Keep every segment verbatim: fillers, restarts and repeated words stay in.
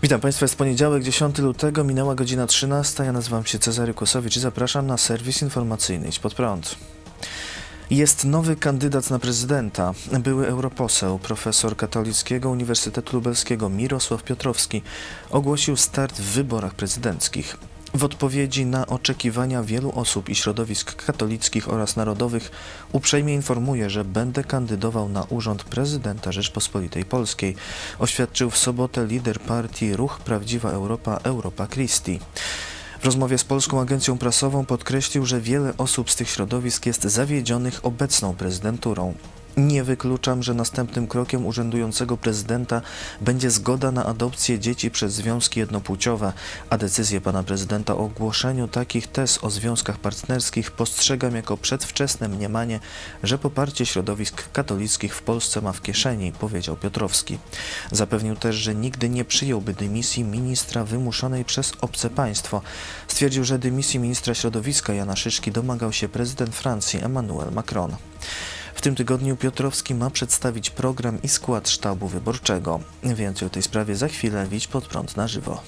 Witam Państwa, jest poniedziałek, dziesiątego lutego, minęła godzina trzynasta. Ja nazywam się Cezary Kłosowicz i zapraszam na serwis informacyjny Idź Pod Prąd. Jest nowy kandydat na prezydenta. Były europoseł, profesor Katolickiego Uniwersytetu Lubelskiego Mirosław Piotrowski ogłosił start w wyborach prezydenckich. W odpowiedzi na oczekiwania wielu osób i środowisk katolickich oraz narodowych uprzejmie informuję, że będę kandydował na urząd prezydenta Rzeczpospolitej Polskiej, oświadczył w sobotę lider partii Ruch Prawdziwa Europa Europa Christi. W rozmowie z Polską Agencją Prasową podkreślił, że wiele osób z tych środowisk jest zawiedzionych obecną prezydenturą. Nie wykluczam, że następnym krokiem urzędującego prezydenta będzie zgoda na adopcję dzieci przez związki jednopłciowe, a decyzję pana prezydenta o ogłoszeniu takich tez o związkach partnerskich postrzegam jako przedwczesne mniemanie, że poparcie środowisk katolickich w Polsce ma w kieszeni, powiedział Piotrowski. Zapewnił też, że nigdy nie przyjąłby dymisji ministra wymuszonej przez obce państwo. Stwierdził, że dymisji ministra środowiska Jana Szyszki domagał się prezydent Francji Emmanuel Macron. W tym tygodniu Piotrowski ma przedstawić program i skład sztabu wyborczego. Więcej o tej sprawie za chwilę w Idź Pod Prąd na żywo.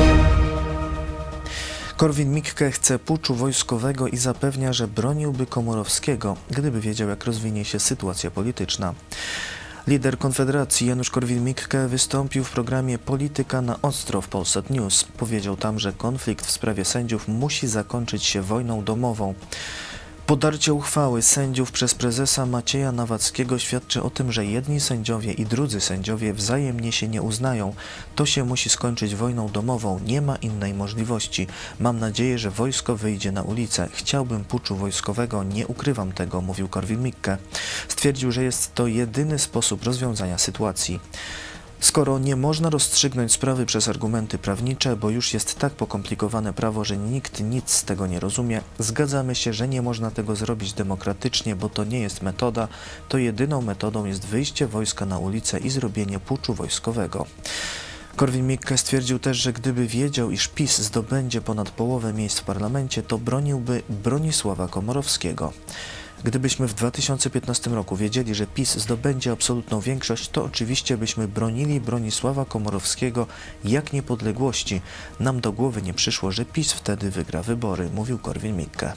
Korwin-Mikke chce puczu wojskowego i zapewnia, że broniłby Komorowskiego, gdyby wiedział, jak rozwinie się sytuacja polityczna. Lider Konfederacji Janusz Korwin-Mikke wystąpił w programie Polityka na ostro w Polsat News. Powiedział tam, że konflikt w sprawie sędziów musi zakończyć się wojną domową. Podarcie uchwały sędziów przez prezesa Macieja Nawackiego świadczy o tym, że jedni sędziowie i drudzy sędziowie wzajemnie się nie uznają. To się musi skończyć wojną domową, nie ma innej możliwości. Mam nadzieję, że wojsko wyjdzie na ulicę. Chciałbym puczu wojskowego, nie ukrywam tego, mówił Korwin-Mikke. Stwierdził, że jest to jedyny sposób rozwiązania sytuacji. Skoro nie można rozstrzygnąć sprawy przez argumenty prawnicze, bo już jest tak pokomplikowane prawo, że nikt nic z tego nie rozumie, zgadzamy się, że nie można tego zrobić demokratycznie, bo to nie jest metoda, to jedyną metodą jest wyjście wojska na ulicę i zrobienie puczu wojskowego. Korwin-Mikke stwierdził też, że gdyby wiedział, iż PiS zdobędzie ponad połowę miejsc w parlamencie, to broniłby Bronisława Komorowskiego. Gdybyśmy w dwa tysiące piętnastym roku wiedzieli, że PiS zdobędzie absolutną większość, to oczywiście byśmy bronili Bronisława Komorowskiego jak niepodległości. Nam do głowy nie przyszło, że PiS wtedy wygra wybory, mówił Korwin-Mikke.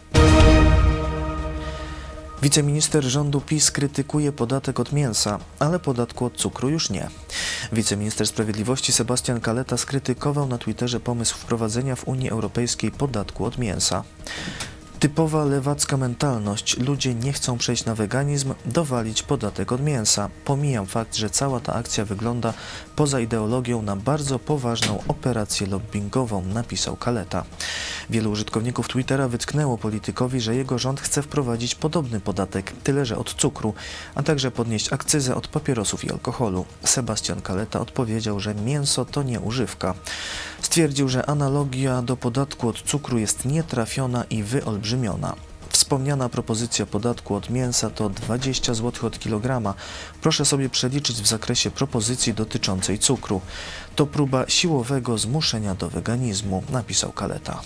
Wiceminister rządu PiS krytykuje podatek od mięsa, ale podatku od cukru już nie. Wiceminister Sprawiedliwości Sebastian Kaleta skrytykował na Twitterze pomysł wprowadzenia w Unii Europejskiej podatku od mięsa. Typowa lewacka mentalność. Ludzie nie chcą przejść na weganizm, dowalić podatek od mięsa. Pomijam fakt, że cała ta akcja wygląda poza ideologią na bardzo poważną operację lobbingową, napisał Kaleta. Wielu użytkowników Twittera wytknęło politykowi, że jego rząd chce wprowadzić podobny podatek, tyle że od cukru, a także podnieść akcyzę od papierosów i alkoholu. Sebastian Kaleta odpowiedział, że mięso to nie używka. Stwierdził, że analogia do podatku od cukru jest nietrafiona i wyolbrzymiona. Wspomniana propozycja podatku od mięsa to dwadzieścia złotych od kilograma. Proszę sobie przeliczyć w zakresie propozycji dotyczącej cukru. To próba siłowego zmuszenia do weganizmu, napisał Kaleta.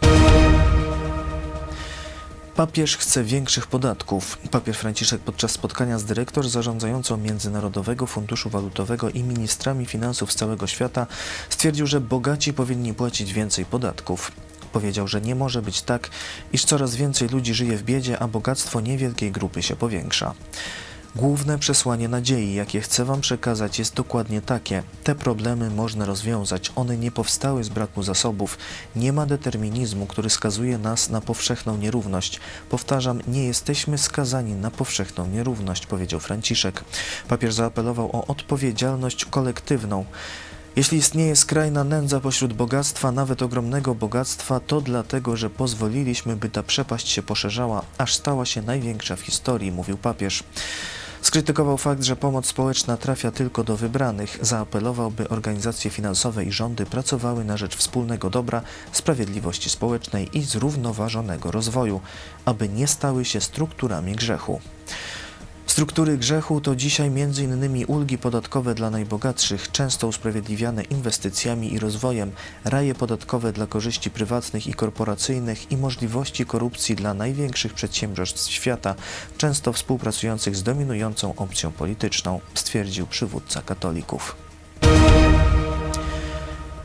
Papież chce większych podatków. Papież Franciszek podczas spotkania z dyrektor zarządzającą Międzynarodowego Funduszu Walutowego i ministrami finansów z całego świata stwierdził, że bogaci powinni płacić więcej podatków. Powiedział, że nie może być tak, iż coraz więcej ludzi żyje w biedzie, a bogactwo niewielkiej grupy się powiększa. Główne przesłanie nadziei, jakie chcę wam przekazać, jest dokładnie takie. Te problemy można rozwiązać. One nie powstały z braku zasobów. Nie ma determinizmu, który skazuje nas na powszechną nierówność. Powtarzam, nie jesteśmy skazani na powszechną nierówność, powiedział Franciszek. Papież zaapelował o odpowiedzialność kolektywną. Jeśli istnieje skrajna nędza pośród bogactwa, nawet ogromnego bogactwa, to dlatego, że pozwoliliśmy, by ta przepaść się poszerzała, aż stała się największa w historii, mówił papież. Skrytykował fakt, że pomoc społeczna trafia tylko do wybranych. Zaapelował, by organizacje finansowe i rządy pracowały na rzecz wspólnego dobra, sprawiedliwości społecznej i zrównoważonego rozwoju, aby nie stały się strukturami grzechu. Struktury grzechu to dzisiaj między innymi ulgi podatkowe dla najbogatszych, często usprawiedliwiane inwestycjami i rozwojem, raje podatkowe dla korzyści prywatnych i korporacyjnych i możliwości korupcji dla największych przedsiębiorstw świata, często współpracujących z dominującą opcją polityczną, stwierdził przywódca katolików.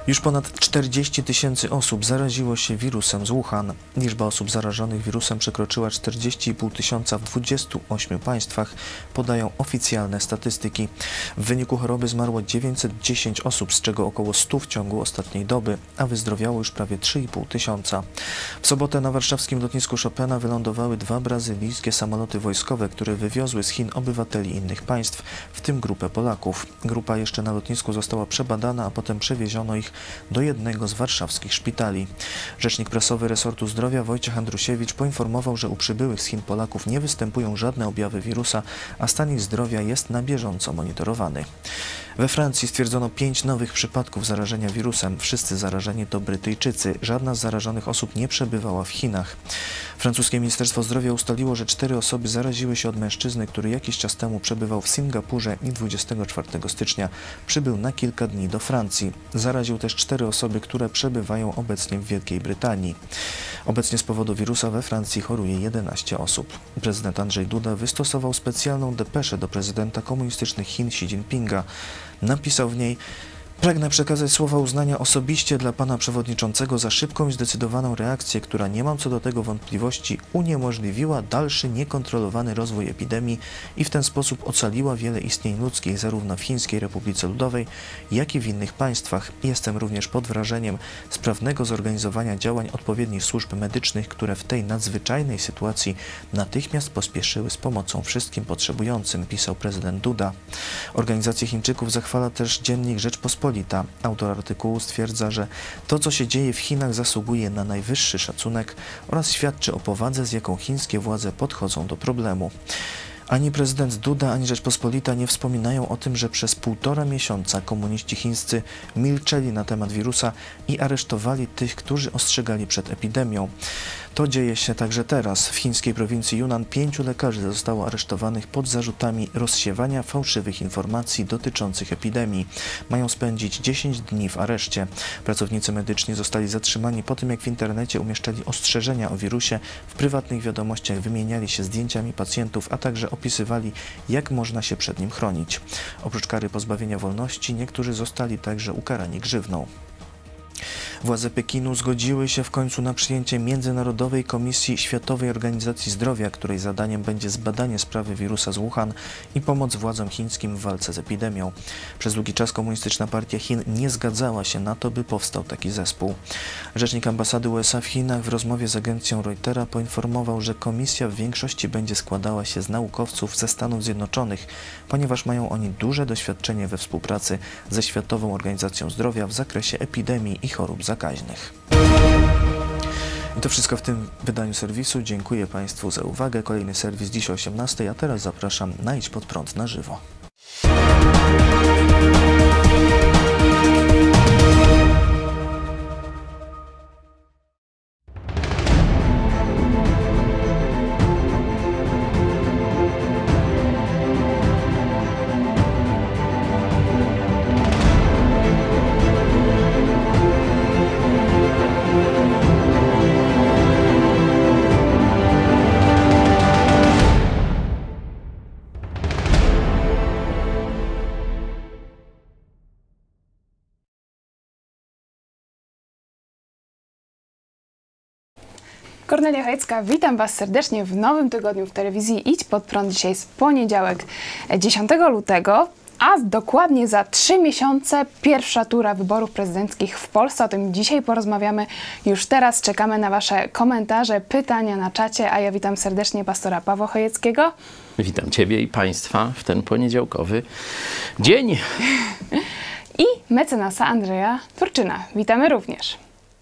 Już ponad czterdzieści tysięcy osób zaraziło się wirusem z Wuhan. Liczba osób zarażonych wirusem przekroczyła czterdzieści i pół tysiąca w dwudziestu ośmiu państwach, podają oficjalne statystyki. W wyniku choroby zmarło dziewięćset dziesięć osób, z czego około stu w ciągu ostatniej doby, a wyzdrowiało już prawie trzy i pół tysiąca. W sobotę na warszawskim lotnisku Chopina wylądowały dwa brazylijskie samoloty wojskowe, które wywiozły z Chin obywateli innych państw, w tym grupę Polaków. Grupa jeszcze na lotnisku została przebadana, a potem przewieziono ich do jednego z warszawskich szpitali. Rzecznik prasowy resortu zdrowia Wojciech Andrusiewicz poinformował, że u przybyłych z Chin Polaków nie występują żadne objawy wirusa, a stan ich zdrowia jest na bieżąco monitorowany. We Francji stwierdzono pięć nowych przypadków zarażenia wirusem. Wszyscy zarażeni to Brytyjczycy. Żadna z zarażonych osób nie przebywała w Chinach. Francuskie Ministerstwo Zdrowia ustaliło, że cztery osoby zaraziły się od mężczyzny, który jakiś czas temu przebywał w Singapurze i dwudziestego czwartego stycznia przybył na kilka dni do Francji. Zaraził też cztery osoby, które przebywają obecnie w Wielkiej Brytanii. Obecnie z powodu wirusa we Francji choruje jedenaście osób. Prezydent Andrzej Duda wystosował specjalną depeszę do prezydenta komunistycznych Chin Xi Jinpinga. Napisał w niej: pragnę przekazać słowa uznania osobiście dla pana przewodniczącego za szybką i zdecydowaną reakcję, która, nie mam co do tego wątpliwości, uniemożliwiła dalszy niekontrolowany rozwój epidemii i w ten sposób ocaliła wiele istnień ludzkich zarówno w Chińskiej Republice Ludowej, jak i w innych państwach. Jestem również pod wrażeniem sprawnego zorganizowania działań odpowiednich służb medycznych, które w tej nadzwyczajnej sytuacji natychmiast pospieszyły z pomocą wszystkim potrzebującym, pisał prezydent Duda. Organizację Chińczyków zachwala też dziennik Rzeczpospolita. Autor artykułu stwierdza, że to, co się dzieje w Chinach, zasługuje na najwyższy szacunek oraz świadczy o powadze, z jaką chińskie władze podchodzą do problemu. Ani prezydent Duda, ani Rzeczpospolita nie wspominają o tym, że przez półtora miesiąca komuniści chińscy milczeli na temat wirusa i aresztowali tych, którzy ostrzegali przed epidemią. To dzieje się także teraz. W chińskiej prowincji Yunnan pięciu lekarzy zostało aresztowanych pod zarzutami rozsiewania fałszywych informacji dotyczących epidemii. Mają spędzić dziesięć dni w areszcie. Pracownicy medyczni zostali zatrzymani po tym, jak w internecie umieszczali ostrzeżenia o wirusie, w prywatnych wiadomościach wymieniali się zdjęciami pacjentów, a także opisywali, jak można się przed nim chronić. Oprócz kary pozbawienia wolności, niektórzy zostali także ukarani grzywną. Władze Pekinu zgodziły się w końcu na przyjęcie Międzynarodowej Komisji Światowej Organizacji Zdrowia, której zadaniem będzie zbadanie sprawy wirusa z Wuhan i pomoc władzom chińskim w walce z epidemią. Przez długi czas Komunistyczna Partia Chin nie zgadzała się na to, by powstał taki zespół. Rzecznik ambasady U S A w Chinach w rozmowie z agencją Reutera poinformował, że komisja w większości będzie składała się z naukowców ze Stanów Zjednoczonych, ponieważ mają oni duże doświadczenie we współpracy ze Światową Organizacją Zdrowia w zakresie epidemii i chorób zakaźnych. I to wszystko w tym wydaniu serwisu. Dziękuję Państwu za uwagę. Kolejny serwis dziś o osiemnastej, a teraz zapraszam na Idź Pod Prąd na żywo. Kornelia Chojecka, witam Was serdecznie w nowym tygodniu w telewizji Idź Pod Prąd. Dzisiaj jest poniedziałek, dziesiątego lutego, a dokładnie za trzy miesiące pierwsza tura wyborów prezydenckich w Polsce. O tym dzisiaj porozmawiamy. Już teraz czekamy na Wasze komentarze, pytania na czacie, a ja witam serdecznie pastora Pawła Chojeckiego. Witam Ciebie i Państwa w ten poniedziałkowy dzień. I mecenasa Andrzeja Turczyna. Witamy również.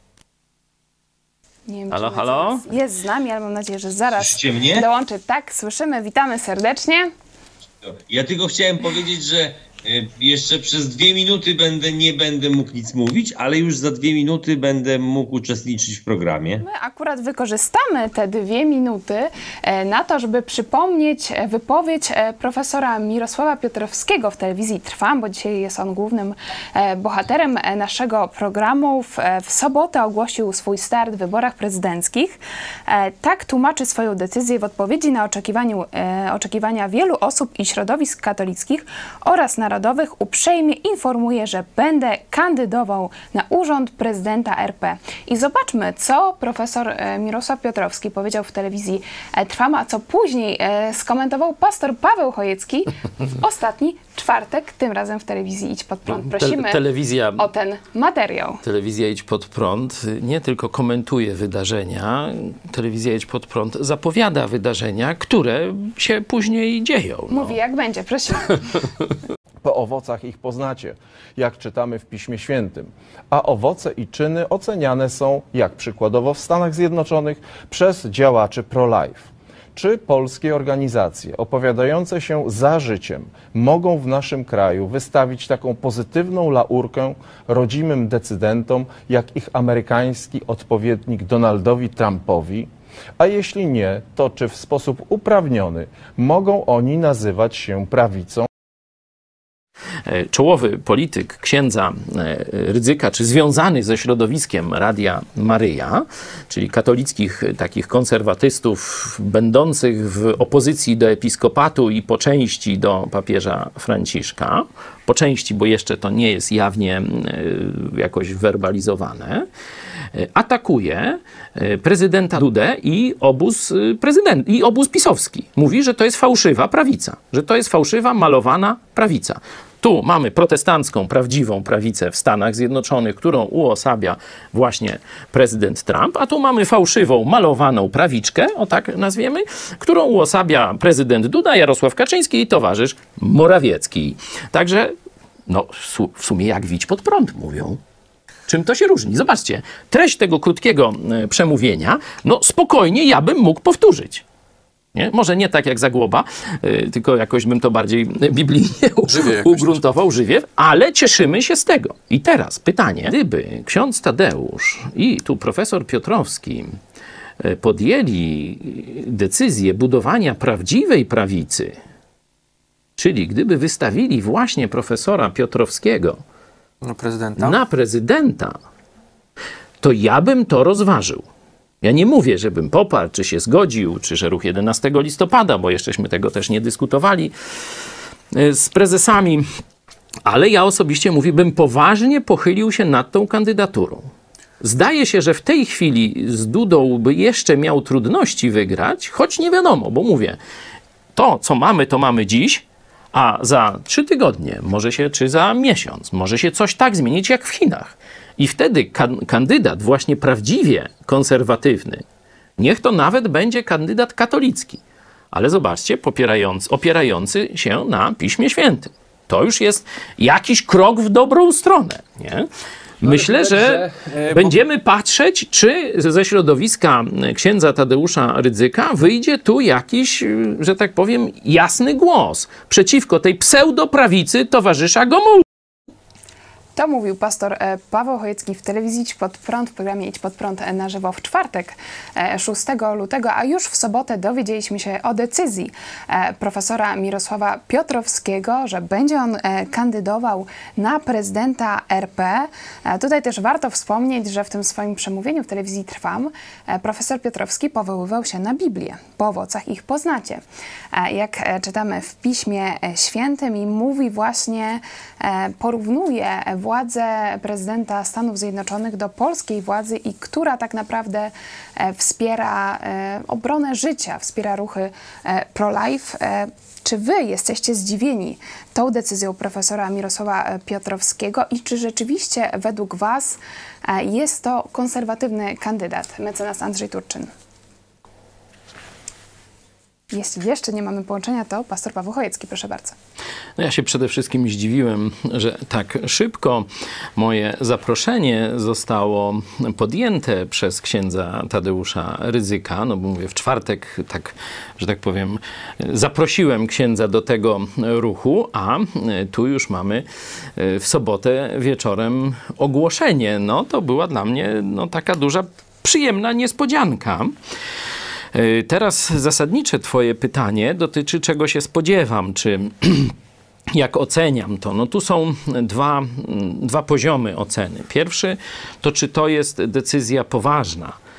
Nie wiem, halo, halo? Jest z nami, ale mam nadzieję, że zaraz Słyszycie mnie? dołączy. Tak, słyszymy. Witamy serdecznie. Ja tylko chciałem powiedzieć, że y, jeszcze przez dwie minuty będę, nie będę mógł nic mówić, ale już za dwie minuty będę mógł uczestniczyć w programie. My akurat wykorzystamy te dwie minuty e, na to, żeby przypomnieć e, wypowiedź e, profesora Mirosława Piotrowskiego w telewizji Trwam, bo dzisiaj jest on głównym e, bohaterem e, naszego programu. W, e, w sobotę ogłosił swój start w wyborach prezydenckich. E, tak tłumaczy swoją decyzję w odpowiedzi na oczekiwaniu, e, oczekiwania wielu osób i środowisk katolickich oraz na Narodowych uprzejmie informuję, że będę kandydował na urząd prezydenta R P. I zobaczmy, co profesor Mirosław Piotrowski powiedział w telewizji Trwam, a co później skomentował pastor Paweł Chojecki w ostatni czwartek, tym razem w telewizji Idź Pod Prąd. Prosimy Te, telewizja, o ten materiał. Telewizja Idź Pod Prąd nie tylko komentuje wydarzenia, telewizja Idź Pod Prąd zapowiada wydarzenia, które się później dzieją. No. Mówi jak będzie, prosimy. Po owocach ich poznacie, jak czytamy w Piśmie Świętym. A owoce i czyny oceniane są, jak przykładowo w Stanach Zjednoczonych, przez działaczy pro-life. Czy polskie organizacje opowiadające się za życiem mogą w naszym kraju wystawić taką pozytywną laurkę rodzimym decydentom, jak ich amerykański odpowiednik Donaldowi Trumpowi? A jeśli nie, to czy w sposób uprawniony mogą oni nazywać się prawicą? Czołowy polityk księdza Rydzyka, czy związany ze środowiskiem Radia Maryja, czyli katolickich takich konserwatystów będących w opozycji do episkopatu i po części do papieża Franciszka, po części, bo jeszcze to nie jest jawnie jakoś werbalizowane, atakuje prezydenta Dudę i obóz, prezydent, i obóz pisowski. Mówi, że to jest fałszywa prawica, że to jest fałszywa, malowana prawica. Tu mamy protestancką, prawdziwą prawicę w Stanach Zjednoczonych, którą uosabia właśnie prezydent Trump, a tu mamy fałszywą, malowaną prawiczkę, o tak nazwiemy, którą uosabia prezydent Duda, Jarosław Kaczyński i towarzysz Morawiecki. Także, no w sumie jak wić pod prąd, mówią. Czym to się różni? Zobaczcie, treść tego krótkiego przemówienia, no spokojnie ja bym mógł powtórzyć. Nie? Może nie tak jak Zagłoba, yy, tylko jakoś bym to bardziej biblijnie żywie ugruntował, żywie, ale cieszymy się z tego. I teraz pytanie, gdyby ksiądz Tadeusz i tu profesor Piotrowski podjęli decyzję budowania prawdziwej prawicy, czyli gdyby wystawili właśnie profesora Piotrowskiego na prezydenta, na prezydenta, to ja bym to rozważył. Ja nie mówię, żebym poparł, czy się zgodził, czy że ruch jedenastego listopada, bo jeszcześmy tego też nie dyskutowali z prezesami, ale ja osobiście mówię, bym poważnie pochylił się nad tą kandydaturą. Zdaje się, że w tej chwili z Dudą by jeszcze miał trudności wygrać, choć nie wiadomo, bo mówię, to co mamy, to mamy dziś, a za trzy tygodnie, może się, czy za miesiąc, może się coś tak zmienić jak w Chinach. I wtedy kan kandydat właśnie prawdziwie konserwatywny, niech to nawet będzie kandydat katolicki, ale zobaczcie, popierający, opierający się na Piśmie Świętym. To już jest jakiś krok w dobrą stronę, nie? Myślę, że będziemy patrzeć, czy ze środowiska księdza Tadeusza Rydzyka wyjdzie tu jakiś, że tak powiem, jasny głos przeciwko tej pseudoprawicy towarzysza Gomułki. To mówił pastor Paweł Chojecki w telewizji Idź Pod Prąd, w programie Idź Pod Prąd na żywo w czwartek, szóstego lutego, a już w sobotę dowiedzieliśmy się o decyzji profesora Mirosława Piotrowskiego, że będzie on kandydował na prezydenta R P. Tutaj też warto wspomnieć, że w tym swoim przemówieniu w telewizji Trwam profesor Piotrowski powoływał się na Biblię. Po owocach ich poznacie. Jak czytamy w Piśmie Świętym i mówi właśnie, porównuje władzę prezydenta Stanów Zjednoczonych do polskiej władzy i która tak naprawdę e, wspiera e, obronę życia, wspiera ruchy e, pro-life. E, czy wy jesteście zdziwieni tą decyzją profesora Mirosława Piotrowskiego i czy rzeczywiście według was e, jest to konserwatywny kandydat? Mecenas Andrzej Turczyn. Jeśli jeszcze nie mamy połączenia, to pastor Paweł Chojecki, proszę bardzo. No ja się przede wszystkim zdziwiłem, że tak szybko moje zaproszenie zostało podjęte przez księdza Tadeusza Rydzyka, no bo mówię, w czwartek, tak, że tak powiem, zaprosiłem księdza do tego ruchu, a tu już mamy w sobotę wieczorem ogłoszenie. No to była dla mnie no, taka duża, przyjemna niespodzianka. Teraz zasadnicze twoje pytanie dotyczy, czego się spodziewam, czy jak oceniam to. No tu są dwa, dwa poziomy oceny. Pierwszy to, czy to jest decyzja poważna.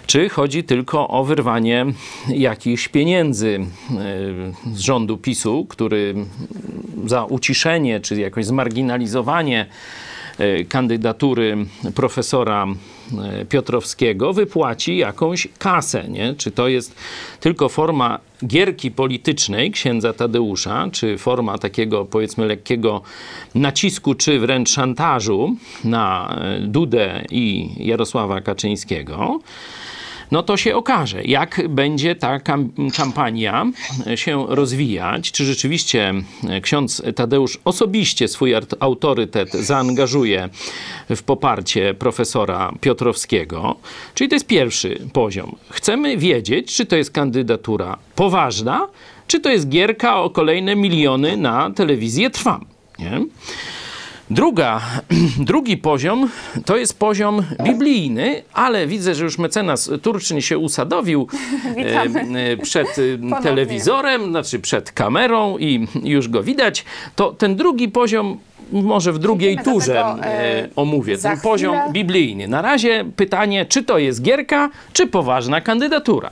czy chodzi tylko o wyrwanie jakichś pieniędzy z rządu PiSu, który za uciszenie czy jakoś zmarginalizowanie kandydatury profesora Piotrowskiego wypłaci jakąś kasę, nie? Czy to jest tylko forma gierki politycznej księdza Tadeusza, czy forma takiego, powiedzmy, lekkiego nacisku, czy wręcz szantażu na Dudę i Jarosława Kaczyńskiego? No to się okaże, jak będzie ta kam kampania się rozwijać. Czy rzeczywiście ksiądz Tadeusz osobiście swój autorytet zaangażuje w poparcie profesora Piotrowskiego. Czyli to jest pierwszy poziom. Chcemy wiedzieć, czy to jest kandydatura poważna, czy to jest gierka o kolejne miliony na telewizję Trwam. Nie? Druga, drugi poziom to jest poziom biblijny, ale widzę, że już mecenas Turczyn się usadowił e, przed Ponownie. telewizorem, znaczy przed kamerą i już go widać. To ten drugi poziom może w drugiej Dziękujemy turze tego, e, omówię. Ten chwilę. poziom biblijny. Na razie pytanie, czy to jest gierka, czy poważna kandydatura?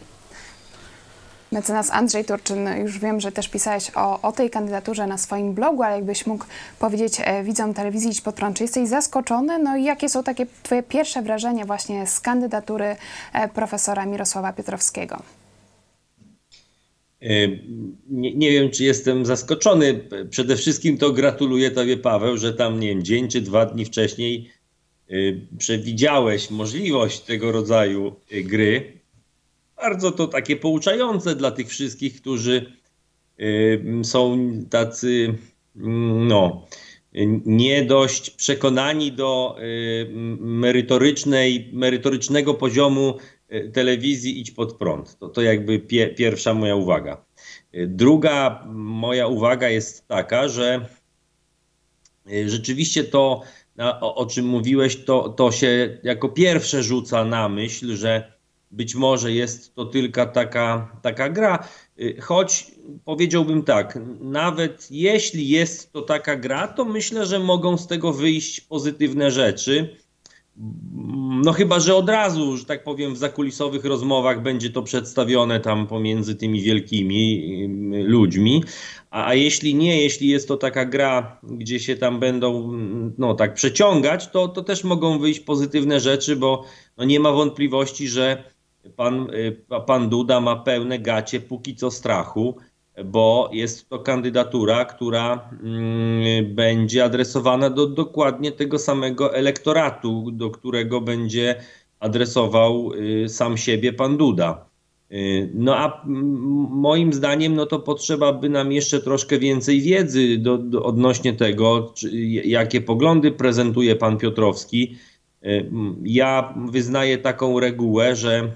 Mecenas Andrzej Turczyn, już wiem, że też pisałeś o, o tej kandydaturze na swoim blogu, ale jakbyś mógł powiedzieć e, widzom telewizji Idź Pod Prąd, czy jesteś zaskoczony? No i jakie są takie twoje pierwsze wrażenia właśnie z kandydatury e, profesora Mirosława Piotrowskiego? Nie, nie wiem, czy jestem zaskoczony. Przede wszystkim to gratuluję tobie, Paweł, że tam, nie wiem, dzień czy dwa dni wcześniej y, przewidziałeś możliwość tego rodzaju y, gry. Bardzo to takie pouczające dla tych wszystkich, którzy y, są tacy, no, nie dość przekonani do y, merytorycznej, merytorycznego poziomu telewizji Idź Pod Prąd. To, to jakby pie, pierwsza moja uwaga. Druga moja uwaga jest taka, że rzeczywiście to, o, o czym mówiłeś, to, to się jako pierwsze rzuca na myśl, że być może jest to tylko taka, taka gra, choć powiedziałbym tak, nawet jeśli jest to taka gra, to myślę, że mogą z tego wyjść pozytywne rzeczy. No chyba, że od razu, że tak powiem, w zakulisowych rozmowach będzie to przedstawione tam pomiędzy tymi wielkimi ludźmi, a, a jeśli nie, jeśli jest to taka gra, gdzie się tam będą no tak przeciągać, to, to też mogą wyjść pozytywne rzeczy, bo no nie ma wątpliwości, że pan, pan Duda ma pełne gacie póki co strachu, bo jest to kandydatura, która mm, będzie adresowana do dokładnie tego samego elektoratu, do którego będzie adresował y, sam siebie pan Duda. Y, no a m, moim zdaniem no to potrzeba by nam jeszcze troszkę więcej wiedzy do, do, odnośnie tego, czy, jakie poglądy prezentuje pan Piotrowski. Y, ja wyznaję taką regułę, że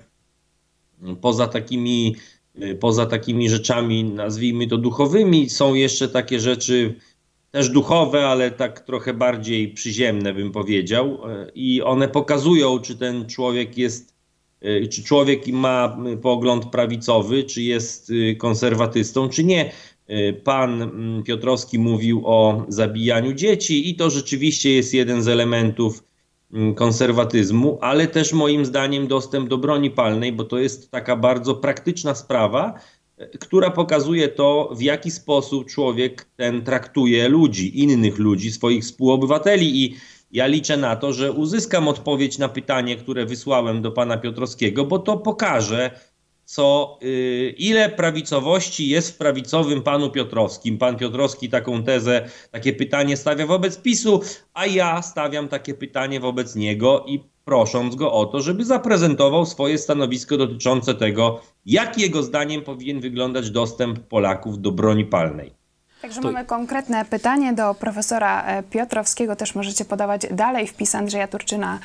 poza takimi Poza takimi rzeczami, nazwijmy to duchowymi, są jeszcze takie rzeczy też duchowe, ale tak trochę bardziej przyziemne, bym powiedział. I one pokazują, czy ten człowiek jest, czy człowiek ma pogląd prawicowy, czy jest konserwatystą, czy nie. Pan Piotrowski mówił o zabijaniu dzieci i to rzeczywiście jest jeden z elementów konserwatyzmu, ale też moim zdaniem dostęp do broni palnej, bo to jest taka bardzo praktyczna sprawa, która pokazuje to, w jaki sposób człowiek ten traktuje ludzi, innych ludzi, swoich współobywateli. I ja liczę na to, że uzyskam odpowiedź na pytanie, które wysłałem do pana Piotrowskiego, bo to pokaże, co, y, ile prawicowości jest w prawicowym panu Piotrowskim. Pan Piotrowski taką tezę, takie pytanie stawia wobec PiSu, a ja stawiam takie pytanie wobec niego i prosząc go o to, żeby zaprezentował swoje stanowisko dotyczące tego, jak jego zdaniem powinien wyglądać dostęp Polaków do broni palnej. Także to... mamy konkretne pytanie do profesora Piotrowskiego. Też możecie podawać dalej wpis Andrzeja Turczyna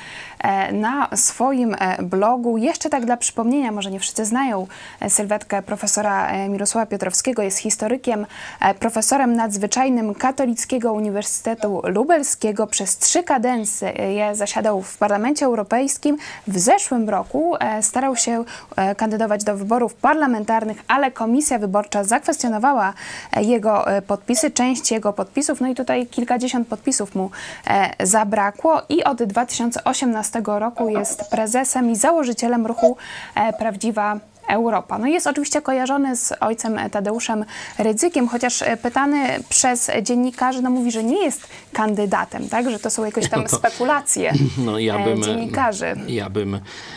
na swoim blogu. Jeszcze tak dla przypomnienia, może nie wszyscy znają sylwetkę profesora Mirosława Piotrowskiego. Jest historykiem, profesorem nadzwyczajnym Katolickiego Uniwersytetu Lubelskiego. Przez trzy kadencje zasiadał w Parlamencie Europejskim. W zeszłym roku starał się kandydować do wyborów parlamentarnych, ale komisja wyborcza zakwestionowała jego podpisy, część jego podpisów, no i tutaj kilkadziesiąt podpisów mu e, zabrakło i od dwa tysiące osiemnastego roku jest prezesem i założycielem ruchu e, Prawdziwa Europa. No jest oczywiście kojarzony z ojcem Tadeuszem Rydzykiem, chociaż pytany przez dziennikarzy, no mówi, że nie jest kandydatem, tak? Że to są jakieś tam No to, spekulacje no ja bym, dziennikarzy. Ja bym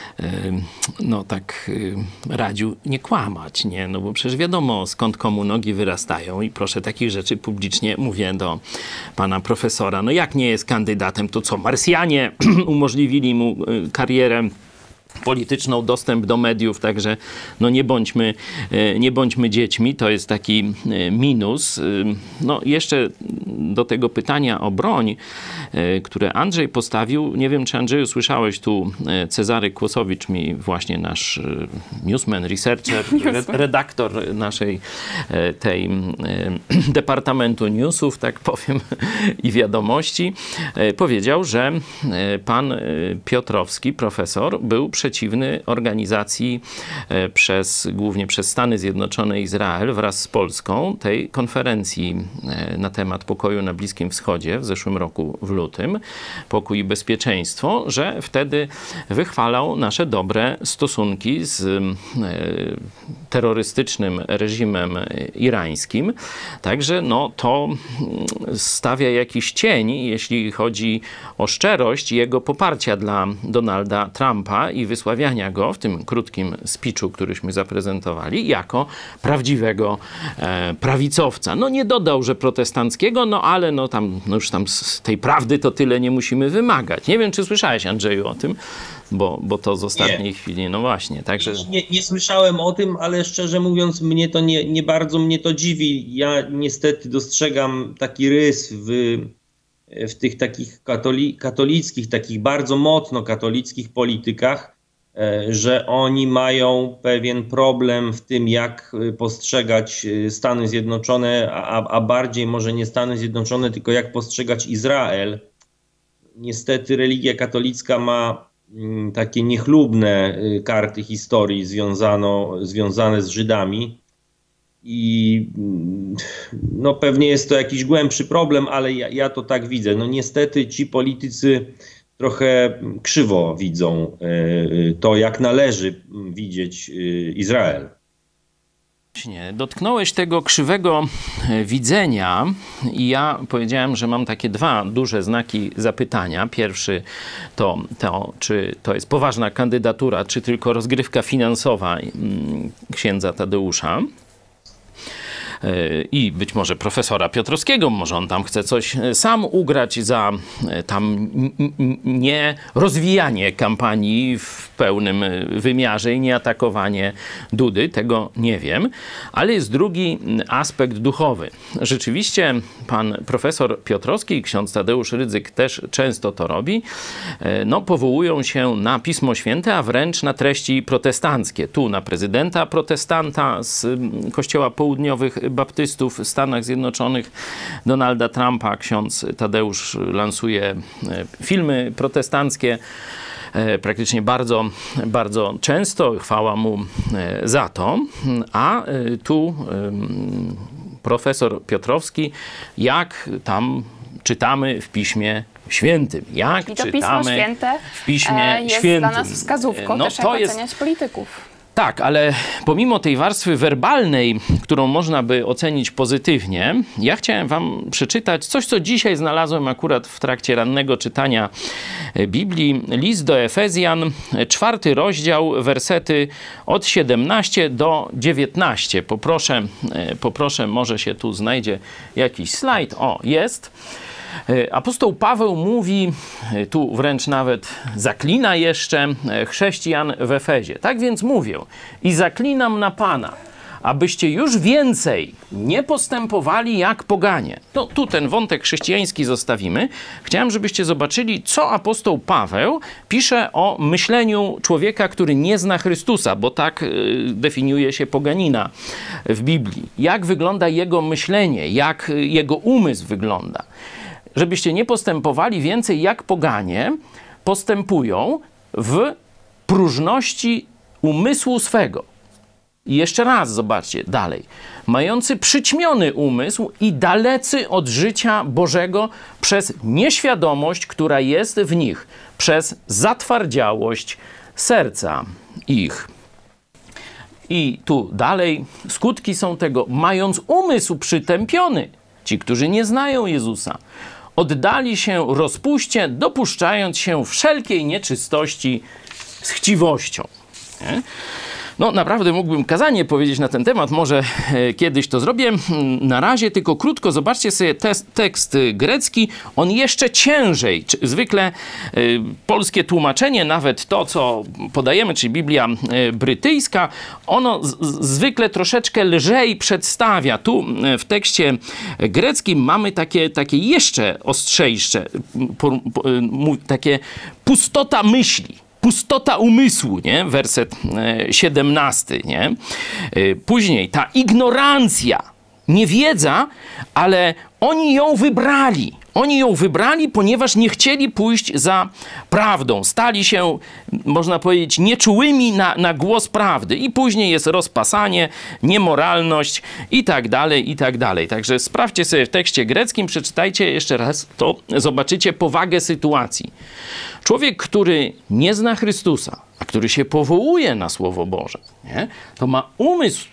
no tak radził nie kłamać, nie? No bo przecież wiadomo, skąd komu nogi wyrastają i proszę takich rzeczy publicznie mówię do pana profesora. No jak nie jest kandydatem, to co? Marsjanie umożliwili mu karierę polityczną, dostęp do mediów, także no nie bądźmy, nie bądźmy dziećmi, to jest taki minus. No jeszcze do tego pytania o broń, które Andrzej postawił, nie wiem, czy Andrzeju słyszałeś, tu Cezary Kłosowicz mi właśnie nasz newsman, researcher, redaktor naszej tej Departamentu Newsów, tak powiem, i wiadomości, powiedział, że pan Piotrowski, profesor, był przeciwny organizacji e, przez, głównie przez Stany Zjednoczone i Izrael wraz z Polską tej konferencji e, na temat pokoju na Bliskim Wschodzie w zeszłym roku w lutym, pokój i bezpieczeństwo, że wtedy wychwalał nasze dobre stosunki z e, terrorystycznym reżimem irańskim. Także no, to stawia jakiś cień, jeśli chodzi o szczerość jego poparcia dla Donalda Trumpa i wysławiania go w tym krótkim speechu, któryśmy zaprezentowali, jako prawdziwego e, prawicowca. No nie dodał, że protestanckiego, no ale no tam no już tam z tej prawdy to tyle nie musimy wymagać. Nie wiem, czy słyszałeś, Andrzeju, o tym, bo, bo to z ostatniej nie. chwili, no właśnie. Także... Nie, nie słyszałem o tym, ale szczerze mówiąc, mnie to nie, nie bardzo mnie to dziwi. Ja niestety dostrzegam taki rys w w tych takich katoli katolickich, takich bardzo mocno katolickich politykach, że oni mają pewien problem w tym, jak postrzegać Stany Zjednoczone, a, a bardziej może nie Stany Zjednoczone, tylko jak postrzegać Izrael. Niestety religia katolicka ma takie niechlubne karty historii związano, związane z Żydami. I no pewnie jest to jakiś głębszy problem, ale ja, ja to tak widzę. No niestety ci politycy trochę krzywo widzą to, jak należy widzieć Izrael. Dotknąłeś tego krzywego widzenia i ja powiedziałem, że mam takie dwa duże znaki zapytania. Pierwszy to, to czy to jest poważna kandydatura, czy tylko rozgrywka finansowa księdza Tadeusza. I być może profesora Piotrowskiego, może on tam chce coś sam ugrać za tam nie rozwijanie kampanii w pełnym wymiarze i nie atakowanie Dudy, tego nie wiem. Ale jest drugi aspekt duchowy. Rzeczywiście pan profesor Piotrowski i ksiądz Tadeusz Rydzyk też często to robi. No, powołują się na Pismo Święte, a wręcz na treści protestanckie. Tu na prezydenta protestanta z Kościoła Południowych Baptystów w Stanach Zjednoczonych, Donalda Trumpa. Ksiądz Tadeusz lansuje filmy protestanckie praktycznie bardzo, bardzo często. Chwała mu za to. A tu profesor Piotrowski, jak tam czytamy w Piśmie Świętym. Jak I to czytamy Pismo Święte w Piśmie jest Świętym. dla nas wskazówką no, też, to jak jest... oceniać polityków. Tak, ale pomimo tej warstwy werbalnej, którą można by ocenić pozytywnie, ja chciałem wam przeczytać coś, co dzisiaj znalazłem akurat w trakcie rannego czytania Biblii. List do Efezjan, czwarty rozdział, wersety od siedemnastego do dziewiętnastego. Poproszę, poproszę, może się tu znajdzie jakiś slajd. O, jest. Apostoł Paweł mówi, tu wręcz nawet zaklina jeszcze chrześcijan w Efezie. Tak więc mówię i zaklinam na Pana, abyście już więcej nie postępowali jak poganie. No, tu ten wątek chrześcijański zostawimy. Chciałem, żebyście zobaczyli, co apostoł Paweł pisze o myśleniu człowieka, który nie zna Chrystusa, bo tak y, definiuje się poganina w Biblii. Jak wygląda jego myślenie, jak jego umysł wygląda. Żebyście nie postępowali więcej jak poganie, postępują w próżności umysłu swego. I jeszcze raz zobaczcie dalej. Mający przyćmiony umysł i dalecy od życia Bożego przez nieświadomość, która jest w nich, przez zatwardziałość serca ich. I tu dalej skutki są tego. Mając umysł przytępiony, ci, którzy nie znają Jezusa, oddali się rozpuście, dopuszczając się wszelkiej nieczystości z chciwością. Nie? No naprawdę mógłbym kazanie powiedzieć na ten temat, może e, kiedyś to zrobię. Na razie tylko krótko zobaczcie sobie te, tekst grecki, on jeszcze ciężej. Czy, zwykle e, polskie tłumaczenie, nawet to co podajemy, czyli Biblia e, brytyjska, ono z, z, zwykle troszeczkę lżej przedstawia. Tu e, w tekście greckim mamy takie, takie jeszcze ostrzejsze, po, po, e, takie pustota myśli. Pustota umysłu, nie? Werset siedemnasty, nie? Później ta ignorancja, niewiedza, ale oni ją wybrali. Oni ją wybrali, ponieważ nie chcieli pójść za prawdą. Stali się, można powiedzieć, nieczułymi na, na głos prawdy. I później jest rozpasanie, niemoralność i tak dalej, i tak dalej. Także sprawdźcie sobie w tekście greckim, przeczytajcie jeszcze raz, to zobaczycie powagę sytuacji. Człowiek, który nie zna Chrystusa, a który się powołuje na Słowo Boże, nie? To ma umysł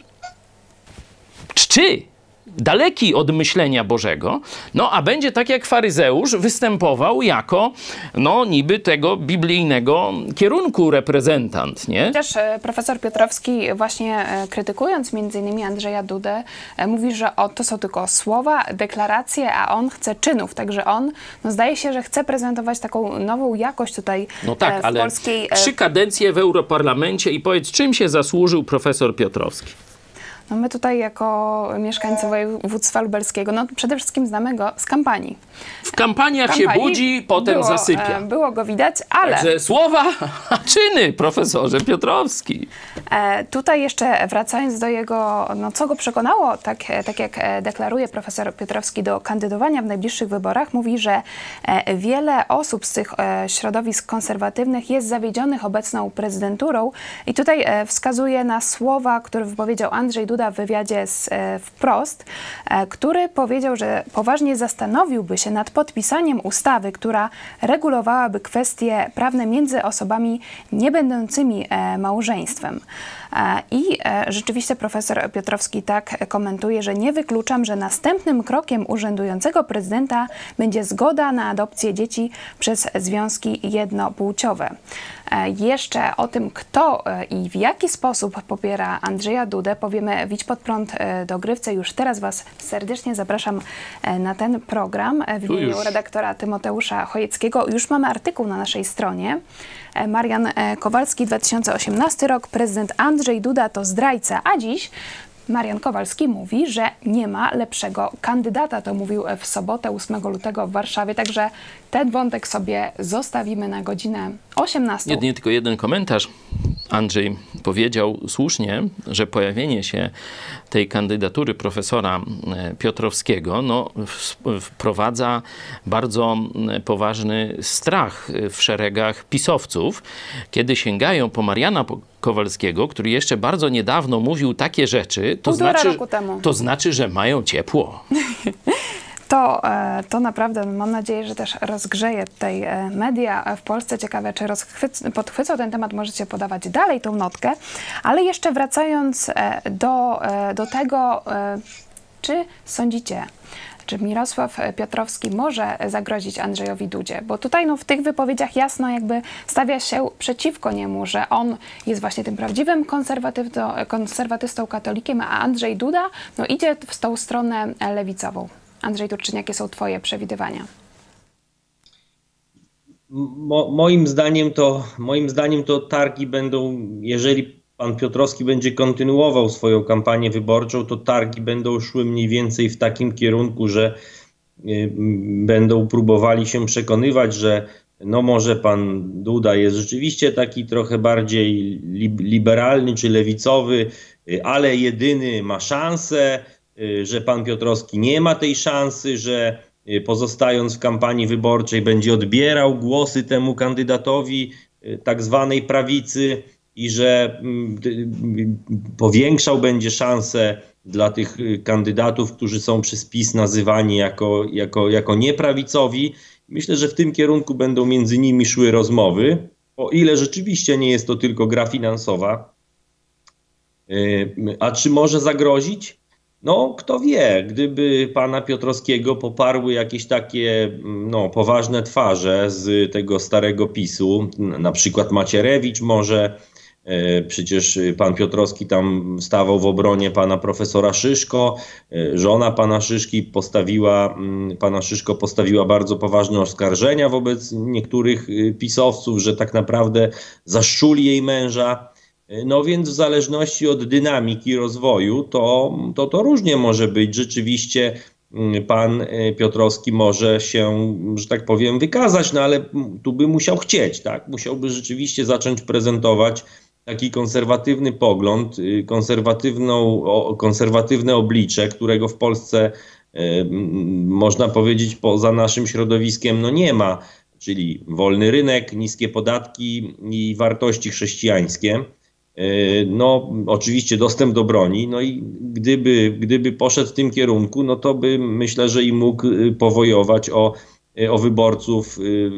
czczy, daleki od myślenia Bożego, no a będzie tak jak faryzeusz występował jako, no niby tego biblijnego kierunku reprezentant, nie? Też profesor Piotrowski właśnie krytykując między innymi Andrzeja Dudę mówi, że o, to są tylko słowa, deklaracje, a on chce czynów, także on, no zdaje się, że chce prezentować taką nową jakość tutaj no tak, w ale polskiej... trzy kadencje w Europarlamencie i powiedz, czym się zasłużył profesor Piotrowski? No my tutaj jako mieszkańcy województwa lubelskiego, no przede wszystkim znamy go z kampanii. W kampaniach kampanii się budzi, potem było, zasypia. Było go widać, ale... Także słowa, a czyny, profesorze Piotrowski. E, tutaj jeszcze wracając do jego, no co go przekonało, tak, tak jak deklaruje profesor Piotrowski do kandydowania w najbliższych wyborach, mówi, że e, wiele osób z tych e, środowisk konserwatywnych jest zawiedzionych obecną prezydenturą i tutaj e, wskazuje na słowa, które wypowiedział Andrzej Duda w wywiadzie z e, Wprost, e, który powiedział, że poważnie zastanowiłby się nad podpisaniem ustawy, która regulowałaby kwestie prawne między osobami niebędącymi e, małżeństwem. E, I e, rzeczywiście profesor Piotrowski tak komentuje, że nie wykluczam, że następnym krokiem urzędującego prezydenta będzie zgoda na adopcję dzieci przez związki jednopłciowe. E, jeszcze o tym, kto e, i w jaki sposób popiera Andrzeja Dudę, powiemy w Idź Pod Prąd e, dogrywce. Już teraz Was serdecznie zapraszam e, na ten program e, w imieniu już. redaktora Tymoteusza Chojeckiego. Już mamy artykuł na naszej stronie. E, Marian e, Kowalski, dwa tysiące osiemnasty rok. Prezydent Andrzej Duda to zdrajca, a dziś Marian Kowalski mówi, że nie ma lepszego kandydata. To mówił w sobotę ósmego lutego w Warszawie. Także ten wątek sobie zostawimy na godzinę osiemnastą. Jedynie tylko jeden komentarz. Andrzej powiedział słusznie, że pojawienie się tej kandydatury profesora Piotrowskiego no, wprowadza bardzo poważny strach w szeregach pisowców, kiedy sięgają po Mariana Kowalskiego, który jeszcze bardzo niedawno mówił takie rzeczy, to znaczy, roku temu. to znaczy, że mają ciepło. To, to naprawdę mam nadzieję, że też rozgrzeje tutaj media w Polsce. Ciekawe, czy podchwycą ten temat, możecie podawać dalej tą notkę. Ale jeszcze wracając do, do tego, czy sądzicie, czy Mirosław Piotrowski może zagrozić Andrzejowi Dudzie? Bo tutaj no, w tych wypowiedziach jasno jakby stawia się przeciwko niemu, że on jest właśnie tym prawdziwym konserwatystą, katolikiem, a Andrzej Duda no, idzie w tą stronę lewicową. Andrzej Turczyn, jakie są Twoje przewidywania? Mo, moim zdaniem to, moim zdaniem to targi będą, jeżeli pan Piotrowski będzie kontynuował swoją kampanię wyborczą, to targi będą szły mniej więcej w takim kierunku, że y, będą próbowali się przekonywać, że no może pan Duda jest rzeczywiście taki trochę bardziej li, liberalny czy lewicowy, y, ale jedyny ma szansę, że pan Piotrowski nie ma tej szansy, że pozostając w kampanii wyborczej będzie odbierał głosy temu kandydatowi tak zwanej prawicy i że powiększał będzie szanse dla tych kandydatów, którzy są przez PiS nazywani jako, jako, jako nieprawicowi. Myślę, że w tym kierunku będą między nimi szły rozmowy, o ile rzeczywiście nie jest to tylko gra finansowa. A czy może zagrozić? No, kto wie, gdyby pana Piotrowskiego poparły jakieś takie no, poważne twarze z tego starego PiSu, na przykład Macierewicz może, e, przecież pan Piotrowski tam stawał w obronie pana profesora Szyszko, e, żona pana Szyszki postawiła, m, pana Szyszko postawiła bardzo poważne oskarżenia wobec niektórych pisowców, że tak naprawdę zaszczuli jej męża. No więc w zależności od dynamiki rozwoju to, to to różnie może być. Rzeczywiście pan Piotrowski może się, że tak powiem, wykazać, no ale tu by musiał chcieć, tak? Musiałby rzeczywiście zacząć prezentować taki konserwatywny pogląd, konserwatywną, konserwatywne oblicze, którego w Polsce można powiedzieć poza naszym środowiskiem no nie ma, czyli wolny rynek, niskie podatki i wartości chrześcijańskie. No oczywiście dostęp do broni, no i gdyby, gdyby poszedł w tym kierunku, no to by myślę, że i mógł powojować o, o wyborców